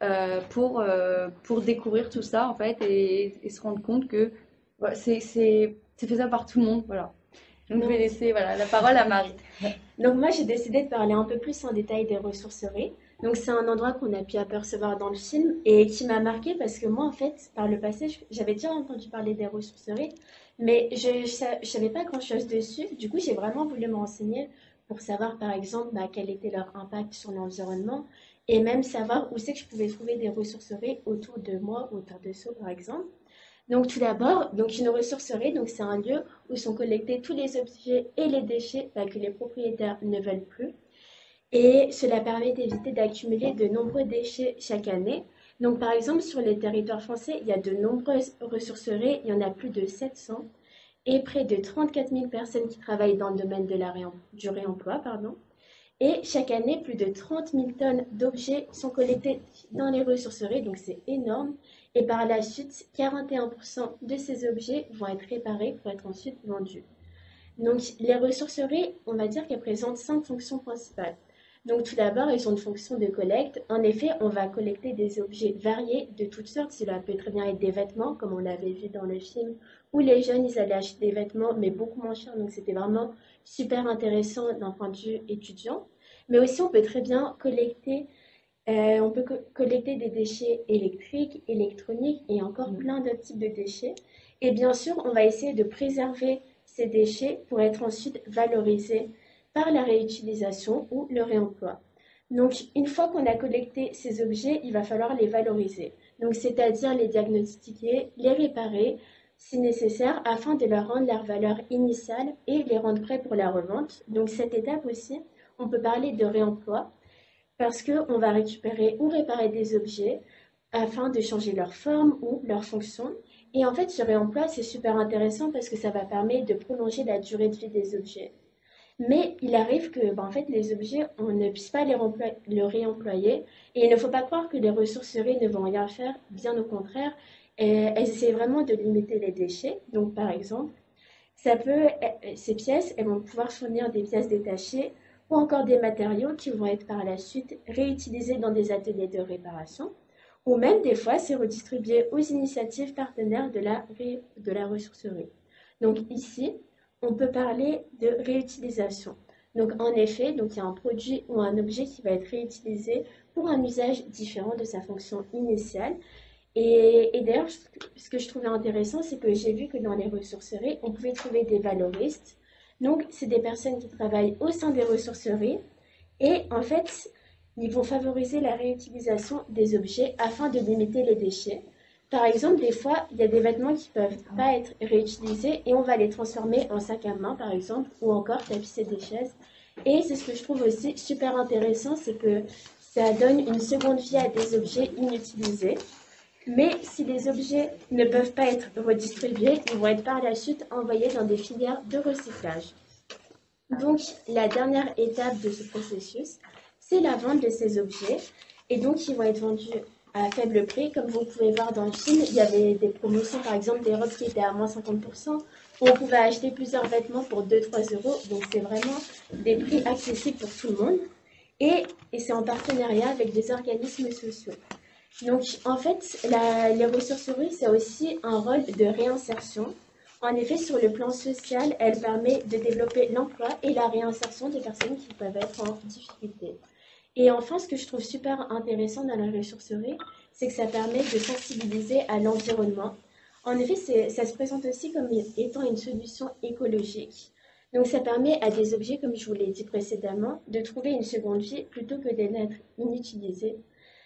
pour découvrir tout ça en fait et se rendre compte que c'est faisable par tout le monde. Voilà. Donc je vais laisser la parole à Marie. Donc moi j'ai décidé de parler un peu plus en détail des ressourceries. Donc c'est un endroit qu'on a pu apercevoir dans le film et qui m'a marqué parce que moi en fait par le passé j'avais déjà entendu parler des ressourceries mais je savais pas grand chose dessus. Du coup j'ai vraiment voulu me renseigner pour savoir par exemple quel était leur impact sur l'environnement et même savoir où c'est que je pouvais trouver des ressourceries autour de moi, autour de Sceaux par exemple. Donc tout d'abord, une ressourcerie, donc c'est un lieu où sont collectés tous les objets et les déchets que les propriétaires ne veulent plus. Et cela permet d'éviter d'accumuler de nombreux déchets chaque année. Donc par exemple, sur les territoires français, il y a de nombreuses ressourceries, il y en a plus de 700 et près de 34 000 personnes qui travaillent dans le domaine du réemploi. Et chaque année, plus de 30 000 tonnes d'objets sont collectés dans les ressourceries, donc c'est énorme. Et par la suite, 41% de ces objets vont être réparés pour être ensuite vendus. Donc les ressourceries, on va dire qu'elles présentent 5 fonctions principales. Donc tout d'abord, elles ont une fonction de collecte. En effet, on va collecter des objets variés de toutes sortes. Cela peut très bien être des vêtements, comme on l'avait vu dans le film, où les jeunes, ils allaient acheter des vêtements, mais beaucoup moins chers. Donc c'était vraiment super intéressant d'un point de vue étudiant. Mais aussi, on peut très bien collecter des déchets électriques, électroniques et encore plein d'autres types de déchets. Et bien sûr, on va essayer de préserver ces déchets pour être ensuite valorisés par la réutilisation ou le réemploi. Donc, une fois qu'on a collecté ces objets, il va falloir les valoriser. Donc, c'est-à-dire les diagnostiquer, les réparer si nécessaire, afin de leur rendre leur valeur initiale et les rendre prêts pour la revente. Donc, cette étape aussi, on peut parler de réemploi parce qu'on va récupérer ou réparer des objets afin de changer leur forme ou leur fonction. Et en fait, ce réemploi, c'est super intéressant parce que ça va permettre de prolonger la durée de vie des objets. Mais il arrive que en fait, les objets, on ne puisse pas les réemployer. Et il ne faut pas croire que les ressourceries ne vont rien faire, bien au contraire. Elles essaient vraiment de limiter les déchets. Donc, par exemple, ces pièces, elles vont pouvoir fournir des pièces détachées ou encore des matériaux qui vont être par la suite réutilisés dans des ateliers de réparation, ou même des fois c'est redistribué aux initiatives partenaires de la ressourcerie. Donc ici, on peut parler de réutilisation. Donc en effet, donc il y a un produit ou un objet qui va être réutilisé pour un usage différent de sa fonction initiale. Et d'ailleurs, ce que je trouvais intéressant, c'est que j'ai vu que dans les ressourceries, on pouvait trouver des valoristes. Donc, c'est des personnes qui travaillent au sein des ressourceries et en fait, ils vont favoriser la réutilisation des objets afin de limiter les déchets. Par exemple, des fois, il y a des vêtements qui ne peuvent pas être réutilisés et on va les transformer en sac à main, par exemple, ou encore tapisser des chaises. Et c'est ce que je trouve aussi super intéressant, c'est que ça donne une seconde vie à des objets inutilisés. Mais si les objets ne peuvent pas être redistribués, ils vont être par la suite envoyés dans des filières de recyclage. Donc, la dernière étape de ce processus, c'est la vente de ces objets. Et donc, ils vont être vendus à faible prix. Comme vous pouvez voir dans le film, il y avait des promotions, par exemple, des robes qui étaient à moins 50%. Où on pouvait acheter plusieurs vêtements pour 2-3 euros. Donc, c'est vraiment des prix accessibles pour tout le monde. Et c'est en partenariat avec des organismes sociaux. Donc, en fait, les ressourceries, c'est aussi un rôle de réinsertion. En effet, sur le plan social, elle permet de développer l'emploi et la réinsertion des personnes qui peuvent être en difficulté. Et enfin, ce que je trouve super intéressant dans la ressourcerie, c'est que ça permet de sensibiliser à l'environnement. En effet, ça se présente aussi comme étant une solution écologique. Donc, ça permet à des objets, comme je vous l'ai dit précédemment, de trouver une seconde vie plutôt que d'être inutilisés.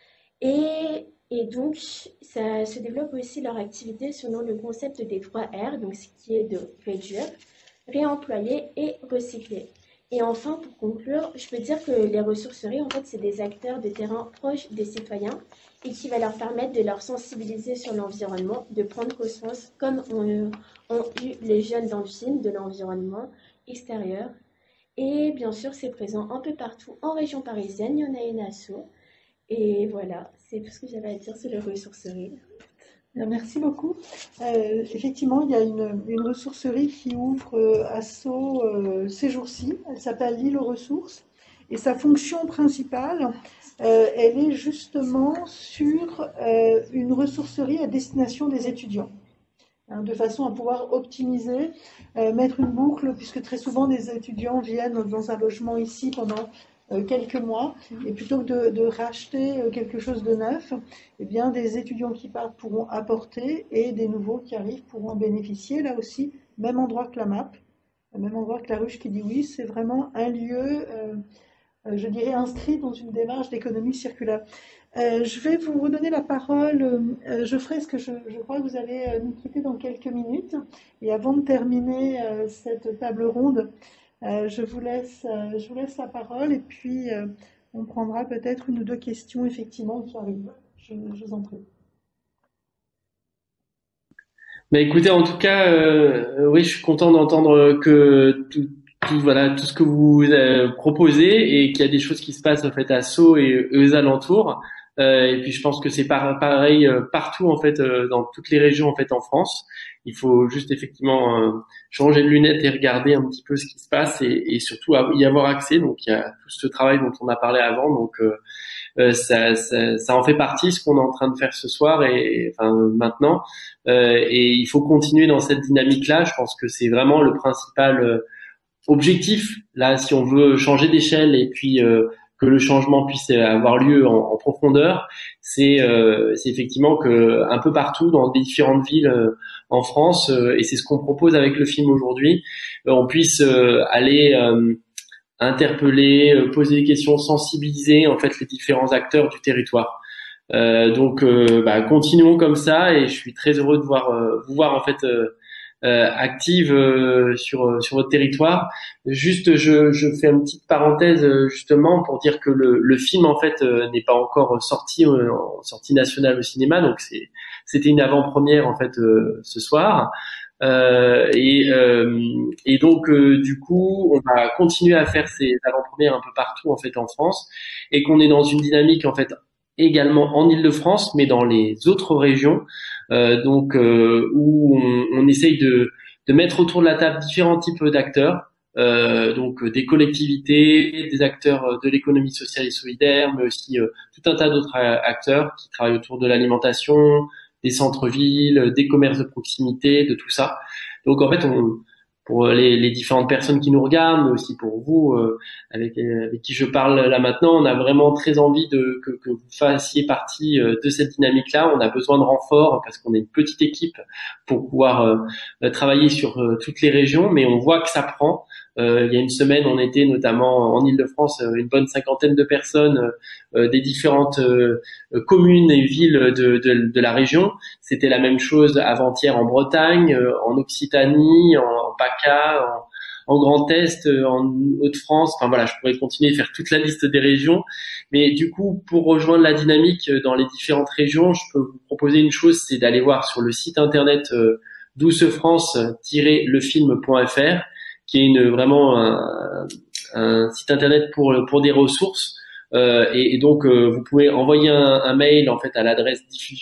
Et donc, ça se développe aussi leur activité selon le concept des 3 R, donc ce qui est de réduire, réemployer et recycler. Et enfin, pour conclure, je peux dire que les ressourceries, en fait, c'est des acteurs de terrain proches des citoyens et qui va leur permettre de leur sensibiliser sur l'environnement, de prendre conscience, comme ont eu les jeunes dans le film, de l'environnement extérieur. Et bien sûr, c'est présent un peu partout en région parisienne, il y en a une asso. Et voilà, c'est tout ce que j'avais à dire sur les ressourceries. Merci beaucoup. Effectivement, il y a une ressourcerie qui ouvre à Sceaux ces jours-ci. Elle s'appelle l'île aux ressources. Et sa fonction principale, elle est justement sur une ressourcerie à destination des étudiants. De façon à pouvoir optimiser, mettre une boucle, puisque très souvent des étudiants viennent dans un logement ici pendant quelques mois, et plutôt que de racheter quelque chose de neuf, eh bien, des étudiants qui partent pourront apporter et des nouveaux qui arrivent pourront en bénéficier. Là aussi, même endroit que la MAP, même endroit que la ruche qui dit oui, c'est vraiment un lieu, je dirais, inscrit dans une démarche d'économie circulaire. Je vais vous redonner la parole, Geoffrey, parce que je crois que vous allez nous quitter dans quelques minutes. Et avant de terminer cette table ronde, je vous laisse la parole et puis on prendra peut-être une ou deux questions effectivement qui arrivent. Je vous en prie. Bah écoutez, en tout cas, oui, je suis content d'entendre que voilà, tout ce que vous proposez et qu'il y a des choses qui se passent en fait à Sceaux et aux alentours. Et puis je pense que c'est pareil partout en fait dans toutes les régions en fait en France. Il faut juste effectivement changer de lunettes et regarder un petit peu ce qui se passe et surtout y avoir accès. Donc il y a tout ce travail dont on a parlé avant. Donc ça en fait partie ce qu'on est en train de faire ce soir et enfin maintenant. Et il faut continuer dans cette dynamique-là. Je pense que c'est vraiment le principal objectif là si on veut changer d'échelle et puis que le changement puisse avoir lieu en profondeur, c'est effectivement que un peu partout dans des différentes villes en France, et c'est ce qu'on propose avec le film aujourd'hui, on puisse aller interpeller, poser des questions, sensibiliser en fait les différents acteurs du territoire. Donc continuons comme ça et je suis très heureux de vous voir en fait active sur votre territoire. Juste, je fais une petite parenthèse justement pour dire que le film en fait n'est pas encore sorti en sortie nationale au cinéma, donc c'était une avant-première en fait ce soir. Et donc du coup, on va continuer à faire ces avant-premières un peu partout en fait en France, et qu'on est dans une dynamique en fait également en Île-de-France, mais dans les autres régions, où on essaye de mettre autour de la table différents types d'acteurs, donc des collectivités, des acteurs de l'économie sociale et solidaire, mais aussi tout un tas d'autres acteurs qui travaillent autour de l'alimentation, des centres-villes, des commerces de proximité, de tout ça. Donc en fait, pour les différentes personnes qui nous regardent, mais aussi pour vous, avec qui je parle là maintenant, on a vraiment très envie que vous fassiez partie de cette dynamique-là. On a besoin de renforts parce qu'on est une petite équipe pour pouvoir travailler sur toutes les régions, mais on voit que ça prend. Il y a une semaine, on était notamment en Île-de-France, une bonne cinquantaine de personnes des différentes communes et villes de la région. C'était la même chose avant-hier en Bretagne, en Occitanie, en PACA, en Grand Est, en Hauts-de-France. Enfin voilà, je pourrais continuer à faire toute la liste des régions. Mais du coup, pour rejoindre la dynamique dans les différentes régions, je peux vous proposer une chose, c'est d'aller voir sur le site internet doucefrance-lefilm.fr, qui est vraiment un site internet pour des ressources. Et donc vous pouvez envoyer un mail en fait à l'adresse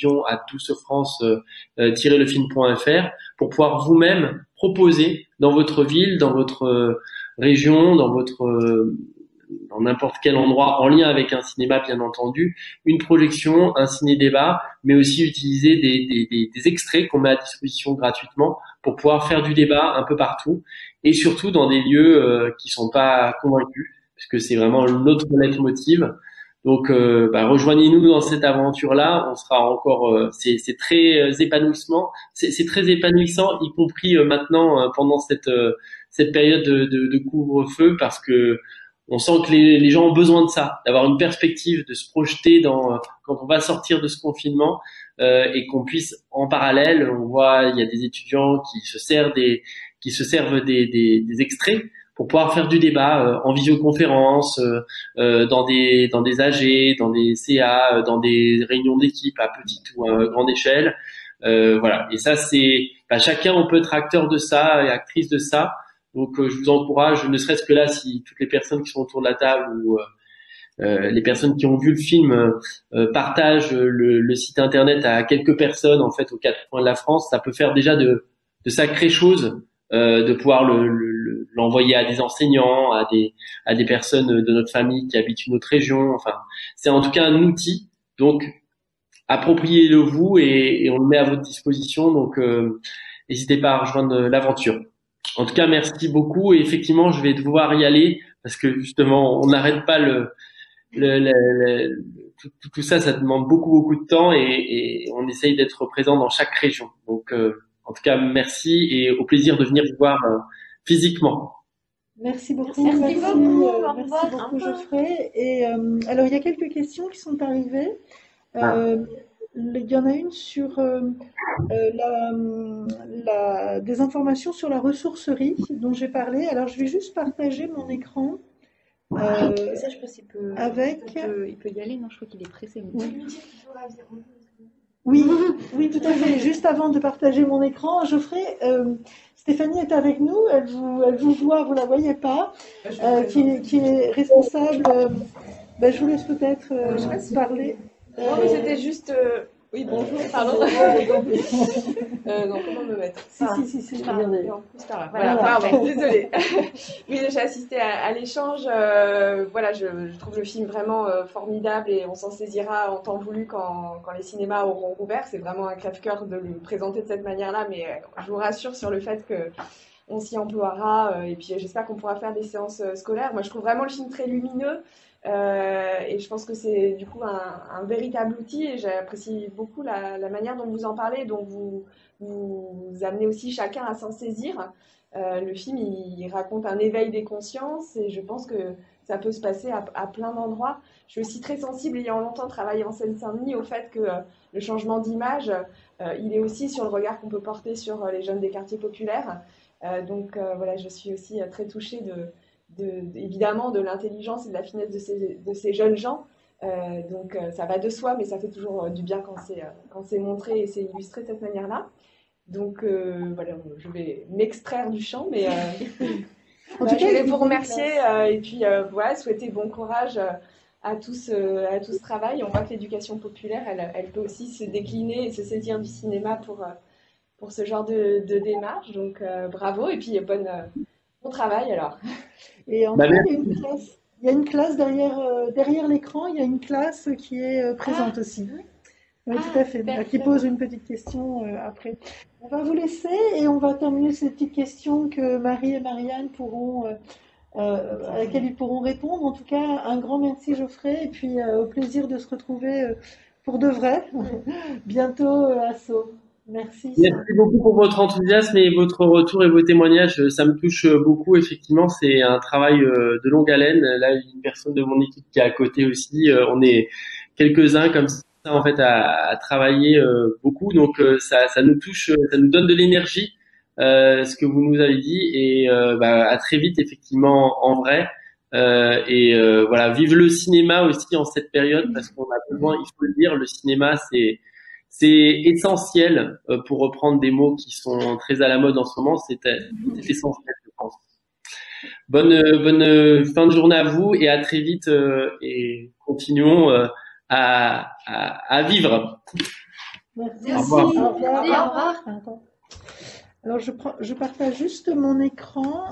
diffusion@doucefrance-lefilm.fr pour pouvoir vous-même proposer dans votre ville, dans votre région, dans n'importe quel endroit en lien avec un cinéma bien entendu, une projection, un ciné-débat, mais aussi utiliser des extraits qu'on met à disposition gratuitement pour pouvoir faire du débat un peu partout et surtout dans des lieux qui sont pas convaincus, puisque c'est vraiment notre leitmotiv. Donc rejoignez-nous dans cette aventure-là, on sera encore c'est très épanouissant, c'est très épanouissant y compris maintenant pendant cette période de couvre-feu parce que on sent que les gens ont besoin de ça, d'avoir une perspective, de se projeter dans quand on va sortir de ce confinement et qu'on puisse en parallèle, on voit il y a des étudiants qui se servent des extraits pour pouvoir faire du débat en visioconférence, dans des AG, dans des CA, dans des réunions d'équipe à petite ou à grande échelle. Voilà. Et ça, c'est chacun on peut être acteur de ça et actrice de ça. Donc je vous encourage, ne serait-ce que là, si toutes les personnes qui sont autour de la table ou les personnes qui ont vu le film partagent le site internet à quelques personnes en fait aux quatre coins de la France, ça peut faire déjà de sacrées choses, de pouvoir l'envoyer à des enseignants, à des personnes de notre famille qui habitent une autre région. Enfin, c'est en tout cas un outil. Donc appropriez-le vous et on le met à votre disposition. Donc n'hésitez pas à rejoindre l'aventure. En tout cas, merci beaucoup. Et effectivement, je vais devoir y aller parce que justement, on n'arrête pas tout ça, ça demande beaucoup de temps et on essaye d'être présent dans chaque région. Donc, en tout cas, merci et au plaisir de venir vous voir physiquement. Merci beaucoup. Merci beaucoup. Merci beaucoup, Geoffrey. Et alors, il y a quelques questions qui sont arrivées. Il y en a une sur des informations sur la ressourcerie dont j'ai parlé. Alors, je vais juste partager mon écran. Ça, je pense qu'il peut, il peut y aller. Non, je crois qu'il est pressé. Oui, tout à fait. Juste avant de partager mon écran, Geoffrey, Stéphanie est avec nous. Elle vous voit, vous la voyez pas, qui est responsable. Je vous laisse peut-être parler. Non, mais c'était juste. Oui, bonjour, pardon. Non, comment me mettre? Si. En plus, par là. Voilà, pardon, désolée. Oui, j'ai assisté à l'échange. Voilà, je trouve le film vraiment formidable et on s'en saisira en temps voulu quand les cinémas auront rouvert. C'est vraiment un crève-cœur de le présenter de cette manière-là, mais je vous rassure sur le fait que on s'y emploiera et puis j'espère qu'on pourra faire des séances scolaires. Moi, je trouve vraiment le film très lumineux. Et je pense que c'est du coup un véritable outil et j'apprécie beaucoup la manière dont vous en parlez, dont vous amenez aussi chacun à s'en saisir. Le film, il raconte un éveil des consciences et je pense que ça peut se passer à plein d'endroits. Je suis aussi très sensible, ayant longtemps travaillé en Seine-Saint-Denis, au fait que le changement d'image, il est aussi sur le regard qu'on peut porter sur les jeunes des quartiers populaires. Donc voilà, je suis aussi très touchée évidemment de l'intelligence et de la finesse de ces jeunes gens. Donc ça va de soi, mais ça fait toujours du bien quand c'est montré et c'est illustré de cette manière-là. Donc voilà, je vais m'extraire du champ, mais je vais vous remercier et puis voilà, souhaiter bon courage à tout ce travail. On voit que l'éducation populaire, elle peut aussi se décliner et se saisir du cinéma pour ce genre de démarche. Donc bravo et puis Bon travail alors. Et en Bah, fait, merci. il y a une classe derrière l'écran, il y a une classe qui est présente aussi. Oui, tout à fait. super, Qui pose une petite question après. On va vous laisser et on va terminer ces petites questions que Marie et Marianne à laquelle ils pourront répondre. En tout cas, un grand merci Geoffrey et puis au plaisir de se retrouver pour de vrai bientôt à Sceaux. Merci. Merci beaucoup pour votre enthousiasme et votre retour et vos témoignages. Ça me touche beaucoup. Effectivement, c'est un travail de longue haleine. Là, une personne de mon équipe qui est à côté aussi. On est quelques-uns comme ça en fait à travailler beaucoup. Donc ça nous touche, ça nous donne de l'énergie. Ce que vous nous avez dit et à très vite effectivement en vrai. Voilà, vive le cinéma aussi en cette période parce qu'on a besoin. Il faut le dire, le cinéma c'est essentiel, pour reprendre des mots qui sont très à la mode en ce moment, c'est essentiel, je pense. Bonne fin de journée à vous et à très vite et continuons à vivre. Merci. Au revoir. Au revoir. Au revoir. Attends. Alors je partage juste mon écran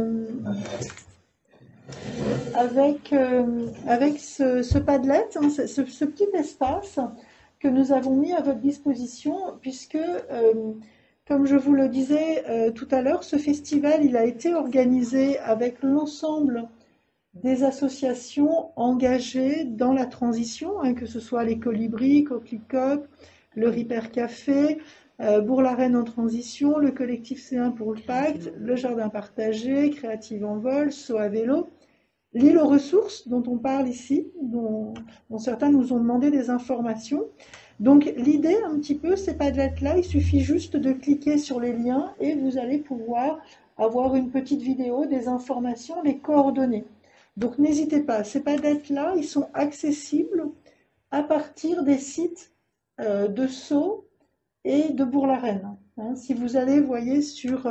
avec ce Padlet, hein, ce petit espace que nous avons mis à votre disposition, puisque, comme je vous le disais tout à l'heure, ce festival il a été organisé avec l'ensemble des associations engagées dans la transition, hein, que ce soit les Colibris, Coquelicot, le Ripper Café, Bourg-la-Reine en transition, le collectif C1 pour le pacte, le Jardin partagé, Créative en vol, Saut à vélo, l'île aux ressources dont on parle ici, dont certains nous ont demandé des informations. Donc l'idée un petit peu, c'est pas d'être là, il suffit juste de cliquer sur les liens et vous allez pouvoir avoir une petite vidéo, des informations, les coordonnées. Donc n'hésitez pas, ces padlettes là, ils sont accessibles à partir des sites de Sceaux et de Bourg-la-Reine. Hein, si vous allez, voyez, sur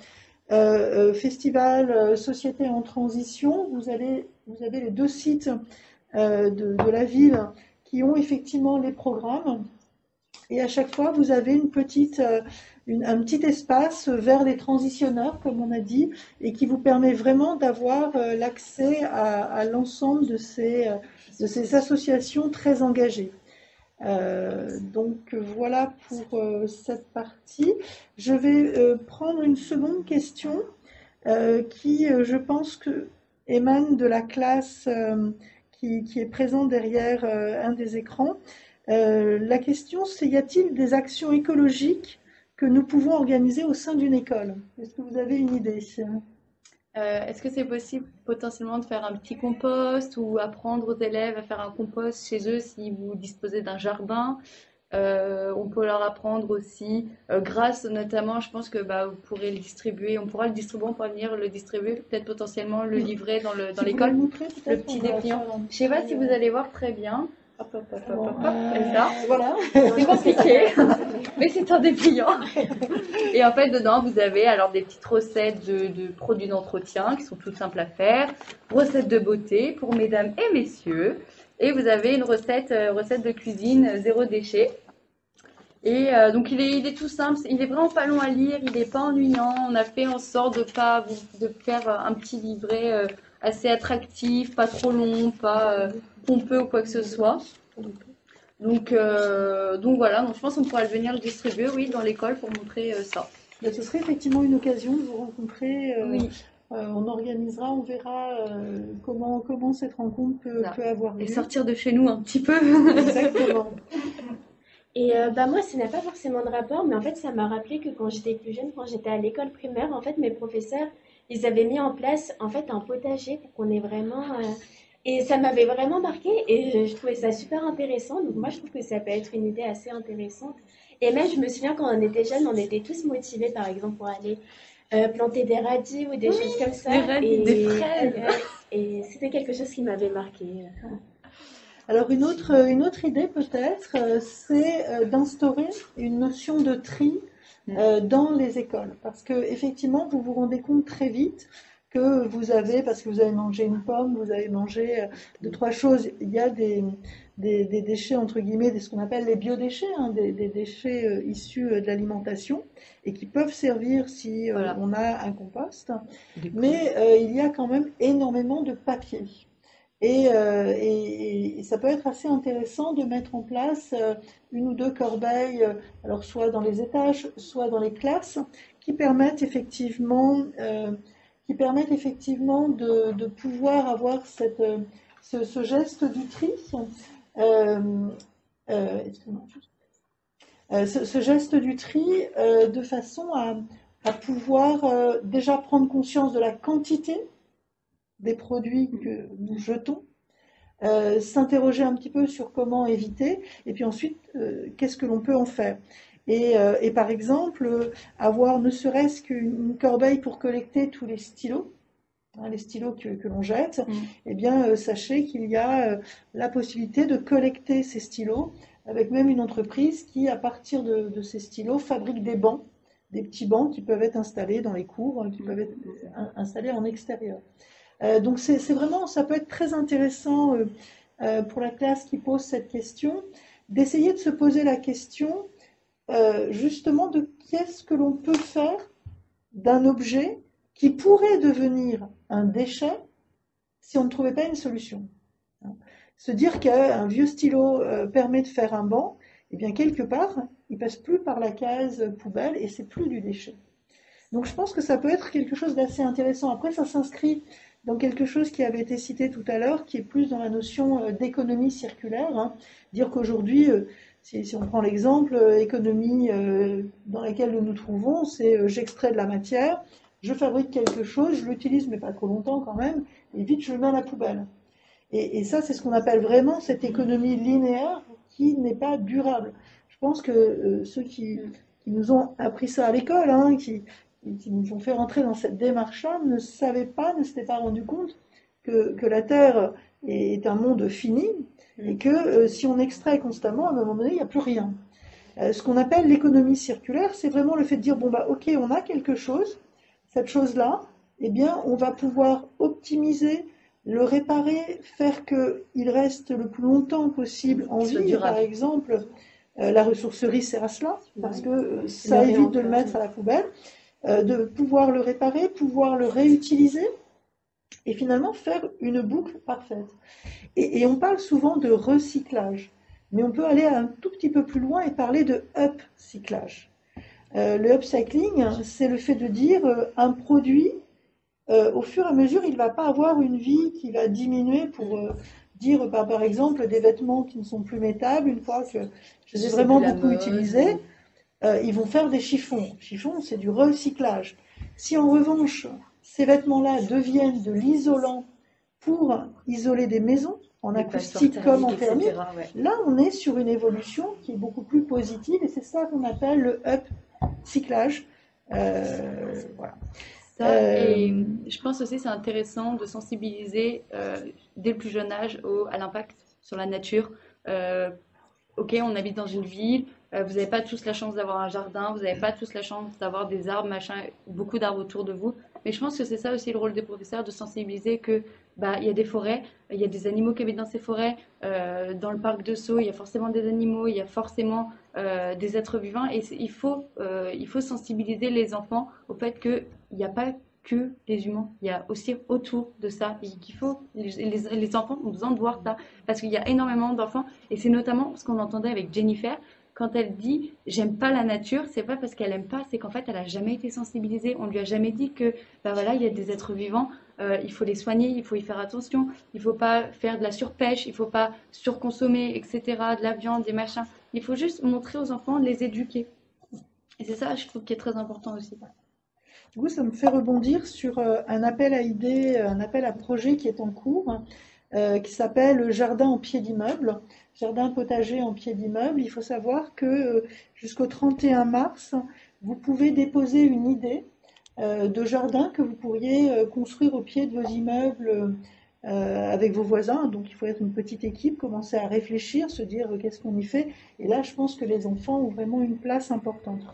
Festival Société en transition, vous avez les deux sites de la ville qui ont effectivement les programmes. Et à chaque fois, vous avez un petit espace vers les transitionneurs, comme on a dit, et qui vous permet vraiment d'avoir l'accès à l'ensemble de ces associations très engagées. Donc voilà pour cette partie. Je vais prendre une seconde question qui, je pense, émane de la classe qui est présente derrière un des écrans. La question, c'est: y a-t-il des actions écologiques que nous pouvons organiser au sein d'une école? Est-ce que vous avez une idée? Est-ce que c'est possible potentiellement de faire un petit compost ou apprendre aux élèves à faire un compost chez eux si vous disposez d'un jardin? On peut leur apprendre aussi, grâce notamment, je pense que vous pourrez le distribuer, on pourra venir le distribuer, peut-être potentiellement le livrer dans l'école, le petit dépliant. Je sais pas si vous allez voir très bien. Hop, hop, hop, hop, hop, comme ça. Voilà. C'est compliqué, mais c'est un dépliant. Et en fait, dedans, vous avez alors des petites recettes de produits d'entretien qui sont toutes simples à faire, recettes de beauté pour mesdames et messieurs, et vous avez une recette de cuisine zéro déchet. Et donc il est tout simple, il est vraiment pas long à lire, il est pas ennuyant. On a fait en sorte de faire un petit livret assez attractif, pas trop long, pas pompeux ou quoi que ce soit. Donc voilà, donc je pense qu'on pourra venir le distribuer, oui, dans l'école pour montrer ça. Ce serait effectivement une occasion de vous rencontrer. Oui. On organisera, on verra comment cette rencontre peut avoir lieu. Et sortir de chez nous un petit peu. Exactement. Et moi, ça n'a pas forcément de rapport, mais en fait, ça m'a rappelé que quand j'étais plus jeune, quand j'étais à l'école primaire, en fait, mes professeurs, ils avaient mis en place en fait un potager pour qu'on ait vraiment... Et ça m'avait vraiment marqué et je trouvais ça super intéressant. Donc moi, je trouve que ça peut être une idée assez intéressante. Et même, je me souviens quand on était jeunes, on était tous motivés, par exemple, pour aller planter des radis ou des choses comme ça. Des radis, des fraises. Et c'était quelque chose qui m'avait marqué. Alors une autre idée peut-être, c'est d'instaurer une notion de tri dans les écoles. Parce que effectivement, vous vous rendez compte très vite que vous avez, parce que vous avez mangé une pomme, vous avez mangé deux, trois choses. Il y a des déchets, entre guillemets, ce qu'on appelle les biodéchets, hein, des déchets issus de l'alimentation, et qui peuvent servir si Voilà. on a un compost. Mais il y a quand même énormément de papier. Et ça peut être assez intéressant de mettre en place une ou deux corbeilles, alors soit dans les étages, soit dans les classes, qui permettent effectivement, de pouvoir avoir ce geste du tri. Excuse-moi, ce geste du tri de façon à pouvoir déjà prendre conscience de la quantité des produits que nous jetons, s'interroger un petit peu sur comment éviter, et puis ensuite, qu'est-ce que l'on peut en faire. Et par exemple, avoir ne serait-ce qu'une corbeille pour collecter tous les stylos, hein, les stylos que l'on jette, eh bien, sachez qu'il y a la possibilité de collecter ces stylos, avec même une entreprise qui, à partir de ces stylos, fabrique des bancs, des petits bancs qui peuvent être installés dans les cours, qui peuvent être installés en extérieur. Donc c'est vraiment, ça peut être très intéressant pour la classe qui pose cette question, d'essayer de se poser la question justement de qu'est-ce que l'on peut faire d'un objet qui pourrait devenir un déchet si on ne trouvait pas une solution. Se dire qu'un vieux stylo permet de faire un banc, eh bien quelque part, il passe plus par la case poubelle et c'est plus du déchet. Donc je pense que ça peut être quelque chose d'assez intéressant. Après, ça s'inscrit dans quelque chose qui avait été cité tout à l'heure, qui est plus dans la notion d'économie circulaire. Hein. Dire qu'aujourd'hui, si on prend l'exemple, économie dans laquelle nous nous trouvons, c'est j'extrais de la matière, je fabrique quelque chose, je l'utilise, mais pas trop longtemps quand même, et vite je le mets à la poubelle. Et ça, c'est ce qu'on appelle vraiment cette économie linéaire qui n'est pas durable. Je pense que ceux qui nous ont appris ça à l'école, hein, qui nous ont fait rentrer dans cette démarche-là, ne s'étaient pas rendus compte que la Terre est un monde fini et que si on extrait constamment, à un moment donné, il n'y a plus rien. Ce qu'on appelle l'économie circulaire, c'est vraiment le fait de dire, bon bah ok, on a quelque chose, cette chose-là, eh bien on va pouvoir optimiser, le réparer, faire qu'il reste le plus longtemps possible en vie. Par exemple, la ressourcerie sert à cela, parce que ça évite de le mettre à la poubelle. De pouvoir le réparer, pouvoir le réutiliser et finalement faire une boucle parfaite. Et on parle souvent de recyclage, mais on peut aller un tout petit peu plus loin et parler de upcyclage. Le upcycling, c'est le fait de dire un produit, au fur et à mesure, il ne va pas avoir une vie qui va diminuer pour dire, par exemple, des vêtements qui ne sont plus métables, une fois que je les ai vraiment beaucoup utilisés, ils vont faire des chiffons. Chiffons, c'est du recyclage. Si en revanche, ces vêtements-là deviennent de l'isolant pour isoler des maisons, en acoustique comme en thermique, là on est sur une évolution qui est beaucoup plus positive et c'est ça qu'on appelle le upcyclage. Voilà. Et je pense aussi que c'est intéressant de sensibiliser dès le plus jeune âge à l'impact sur la nature. Ok, on habite dans une ville, vous n'avez pas tous la chance d'avoir un jardin, vous n'avez pas tous la chance d'avoir des arbres, machin, beaucoup d'arbres autour de vous. Mais je pense que c'est ça aussi le rôle des professeurs, de sensibiliser que il y a des forêts, il y a des animaux qui habitent dans ces forêts. Dans le parc de Sceaux, il y a forcément des animaux, il y a forcément des êtres vivants. Et il faut sensibiliser les enfants au fait qu'il n'y a pas que les humains, il y a aussi autour de ça. Et qu'il faut, les enfants ont besoin de voir ça, parce qu'il y a énormément d'enfants. Et c'est notamment ce qu'on entendait avec Jennifer. Quand elle dit j'aime pas la nature, c'est pas parce qu'elle aime pas, c'est qu'en fait elle a jamais été sensibilisée. On lui a jamais dit que voilà, il y a des êtres vivants, il faut les soigner, il faut y faire attention, il faut pas faire de la surpêche, il faut pas surconsommer, etc. De la viande, des machins. Il faut juste montrer aux enfants, les éduquer. Et c'est ça, je trouve, qui est très important aussi. Du coup, ça me fait rebondir sur un appel à idées, un appel à projet qui est en cours, qui s'appelle Jardin en pied d'immeuble. Jardin potager en pied d'immeuble. Il faut savoir que jusqu'au 31 mars, vous pouvez déposer une idée de jardin que vous pourriez construire au pied de vos immeubles avec vos voisins. Donc il faut être une petite équipe, commencer à réfléchir, se dire qu'est-ce qu'on y fait. Et là, je pense que les enfants ont vraiment une place importante.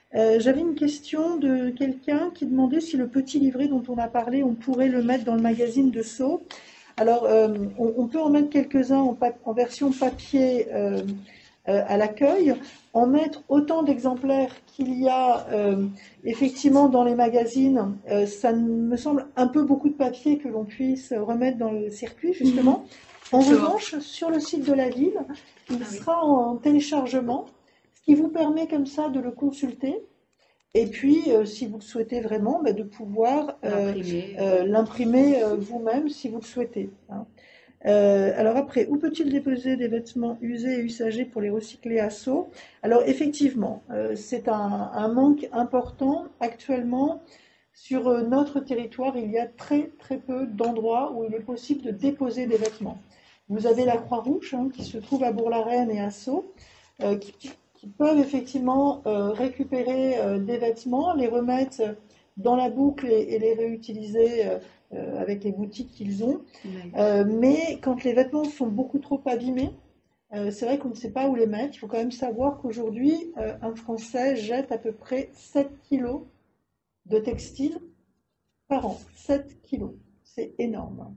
J'avais une question de quelqu'un qui demandait si le petit livret dont on a parlé, on pourrait le mettre dans le magazine de Sceaux. Alors, on peut en mettre quelques-uns en version papier à l'accueil, en mettre autant d'exemplaires qu'il y a effectivement dans les magazines. Ça me semble un peu beaucoup de papier que l'on puisse remettre dans le circuit, justement. En revanche, sur le site de la ville, il sera en téléchargement, ce qui vous permet comme ça de le consulter. Et puis, si vous le souhaitez vraiment, de pouvoir l'imprimer vous-même si vous le souhaitez. Hein. Alors après, où peut-il déposer des vêtements usés et usagés pour les recycler à Sceaux? Alors effectivement, c'est un manque important. Actuellement, sur notre territoire, il y a très très peu d'endroits où il est possible de déposer des vêtements. Vous avez la Croix-Rouge qui se trouve à Bourg-la-Reine et à Sceaux, qui peuvent effectivement récupérer des vêtements, les remettre dans la boucle et les réutiliser avec les boutiques qu'ils ont. Mais quand les vêtements sont beaucoup trop abîmés, c'est vrai qu'on ne sait pas où les mettre. Il faut quand même savoir qu'aujourd'hui, un Français jette à peu près 7 kilos de textiles par an. 7 kilos, c'est énorme.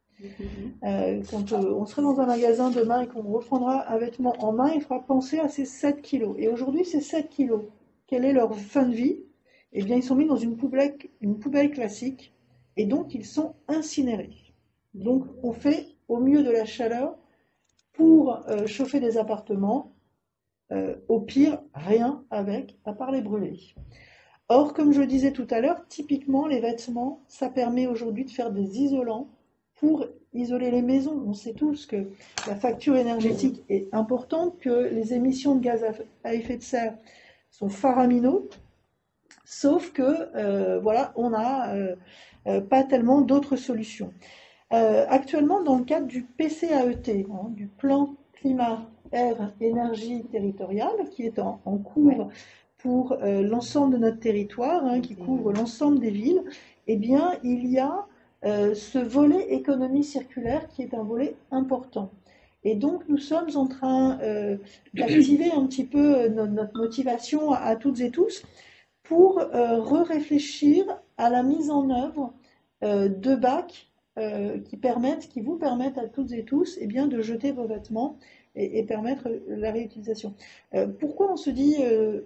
Quand on sera dans un magasin demain et qu'on reprendra un vêtement en main, il faudra penser à ces 7 kilos. Et aujourd'hui, ces 7 kilos, quelle est leur fin de vie? Eh bien, ils sont mis dans une poubelle classique et donc ils sont incinérés. Donc, on fait au mieux de la chaleur pour chauffer des appartements. Au pire, rien avec, à part les brûler. Or, comme je le disais tout à l'heure, typiquement, les vêtements, ça permet aujourd'hui de faire des isolants pour isoler les maisons. On sait tous que la facture énergétique est importante, que les émissions de gaz à effet de serre sont faraminaux, sauf que, voilà, on n'a pas tellement d'autres solutions. Actuellement, dans le cadre du PCAET, du plan climat, air, énergie territorial, qui est en cours pour l'ensemble de notre territoire, qui couvre l'ensemble des villes, eh bien, il y a ce volet économie circulaire qui est un volet important. Et donc, nous sommes en train d'activer un petit peu notre motivation à toutes et tous pour réfléchir à la mise en œuvre de bacs qui vous permettent à toutes et tous de jeter vos vêtements et permettre la réutilisation. Pourquoi on se dit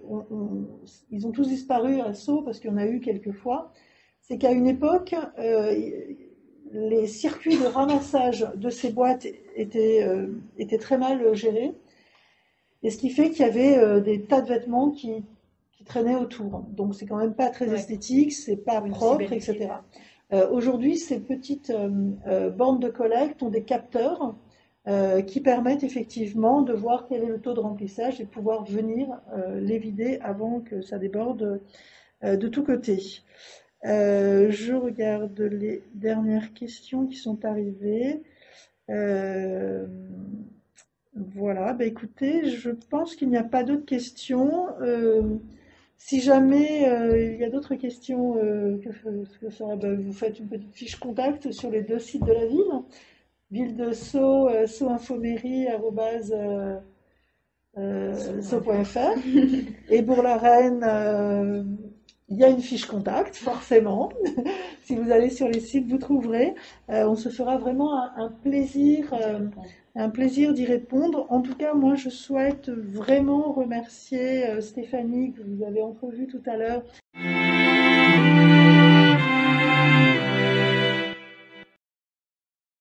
ils ont tous disparu à Sceaux? Parce qu'il y en a eu quelques fois. C'est qu'à une époque, les circuits de ramassage de ces boîtes étaient très mal gérés. Et ce qui fait qu'il y avait des tas de vêtements qui traînaient autour. Donc c'est quand même pas très esthétique, c'est pas propre, etc. Aujourd'hui, ces petites bornes de collecte ont des capteurs qui permettent effectivement de voir quel est le taux de remplissage et de pouvoir venir les vider avant que ça déborde de tous côtés. Je regarde les dernières questions qui sont arrivées. Voilà, écoutez, je pense qu'il n'y a pas d'autres questions. Si jamais il y a d'autres questions, vous faites une petite fiche contact sur les deux sites de la ville. Ville de Sceaux, sceaux-info-mairie@sceaux.fr et Bourg-la-Reine, il y a une fiche contact, forcément. Si vous allez sur les sites, vous trouverez. On se fera vraiment un plaisir d'y répondre. En tout cas, moi, je souhaite vraiment remercier Stéphanie, que vous avez entrevue tout à l'heure.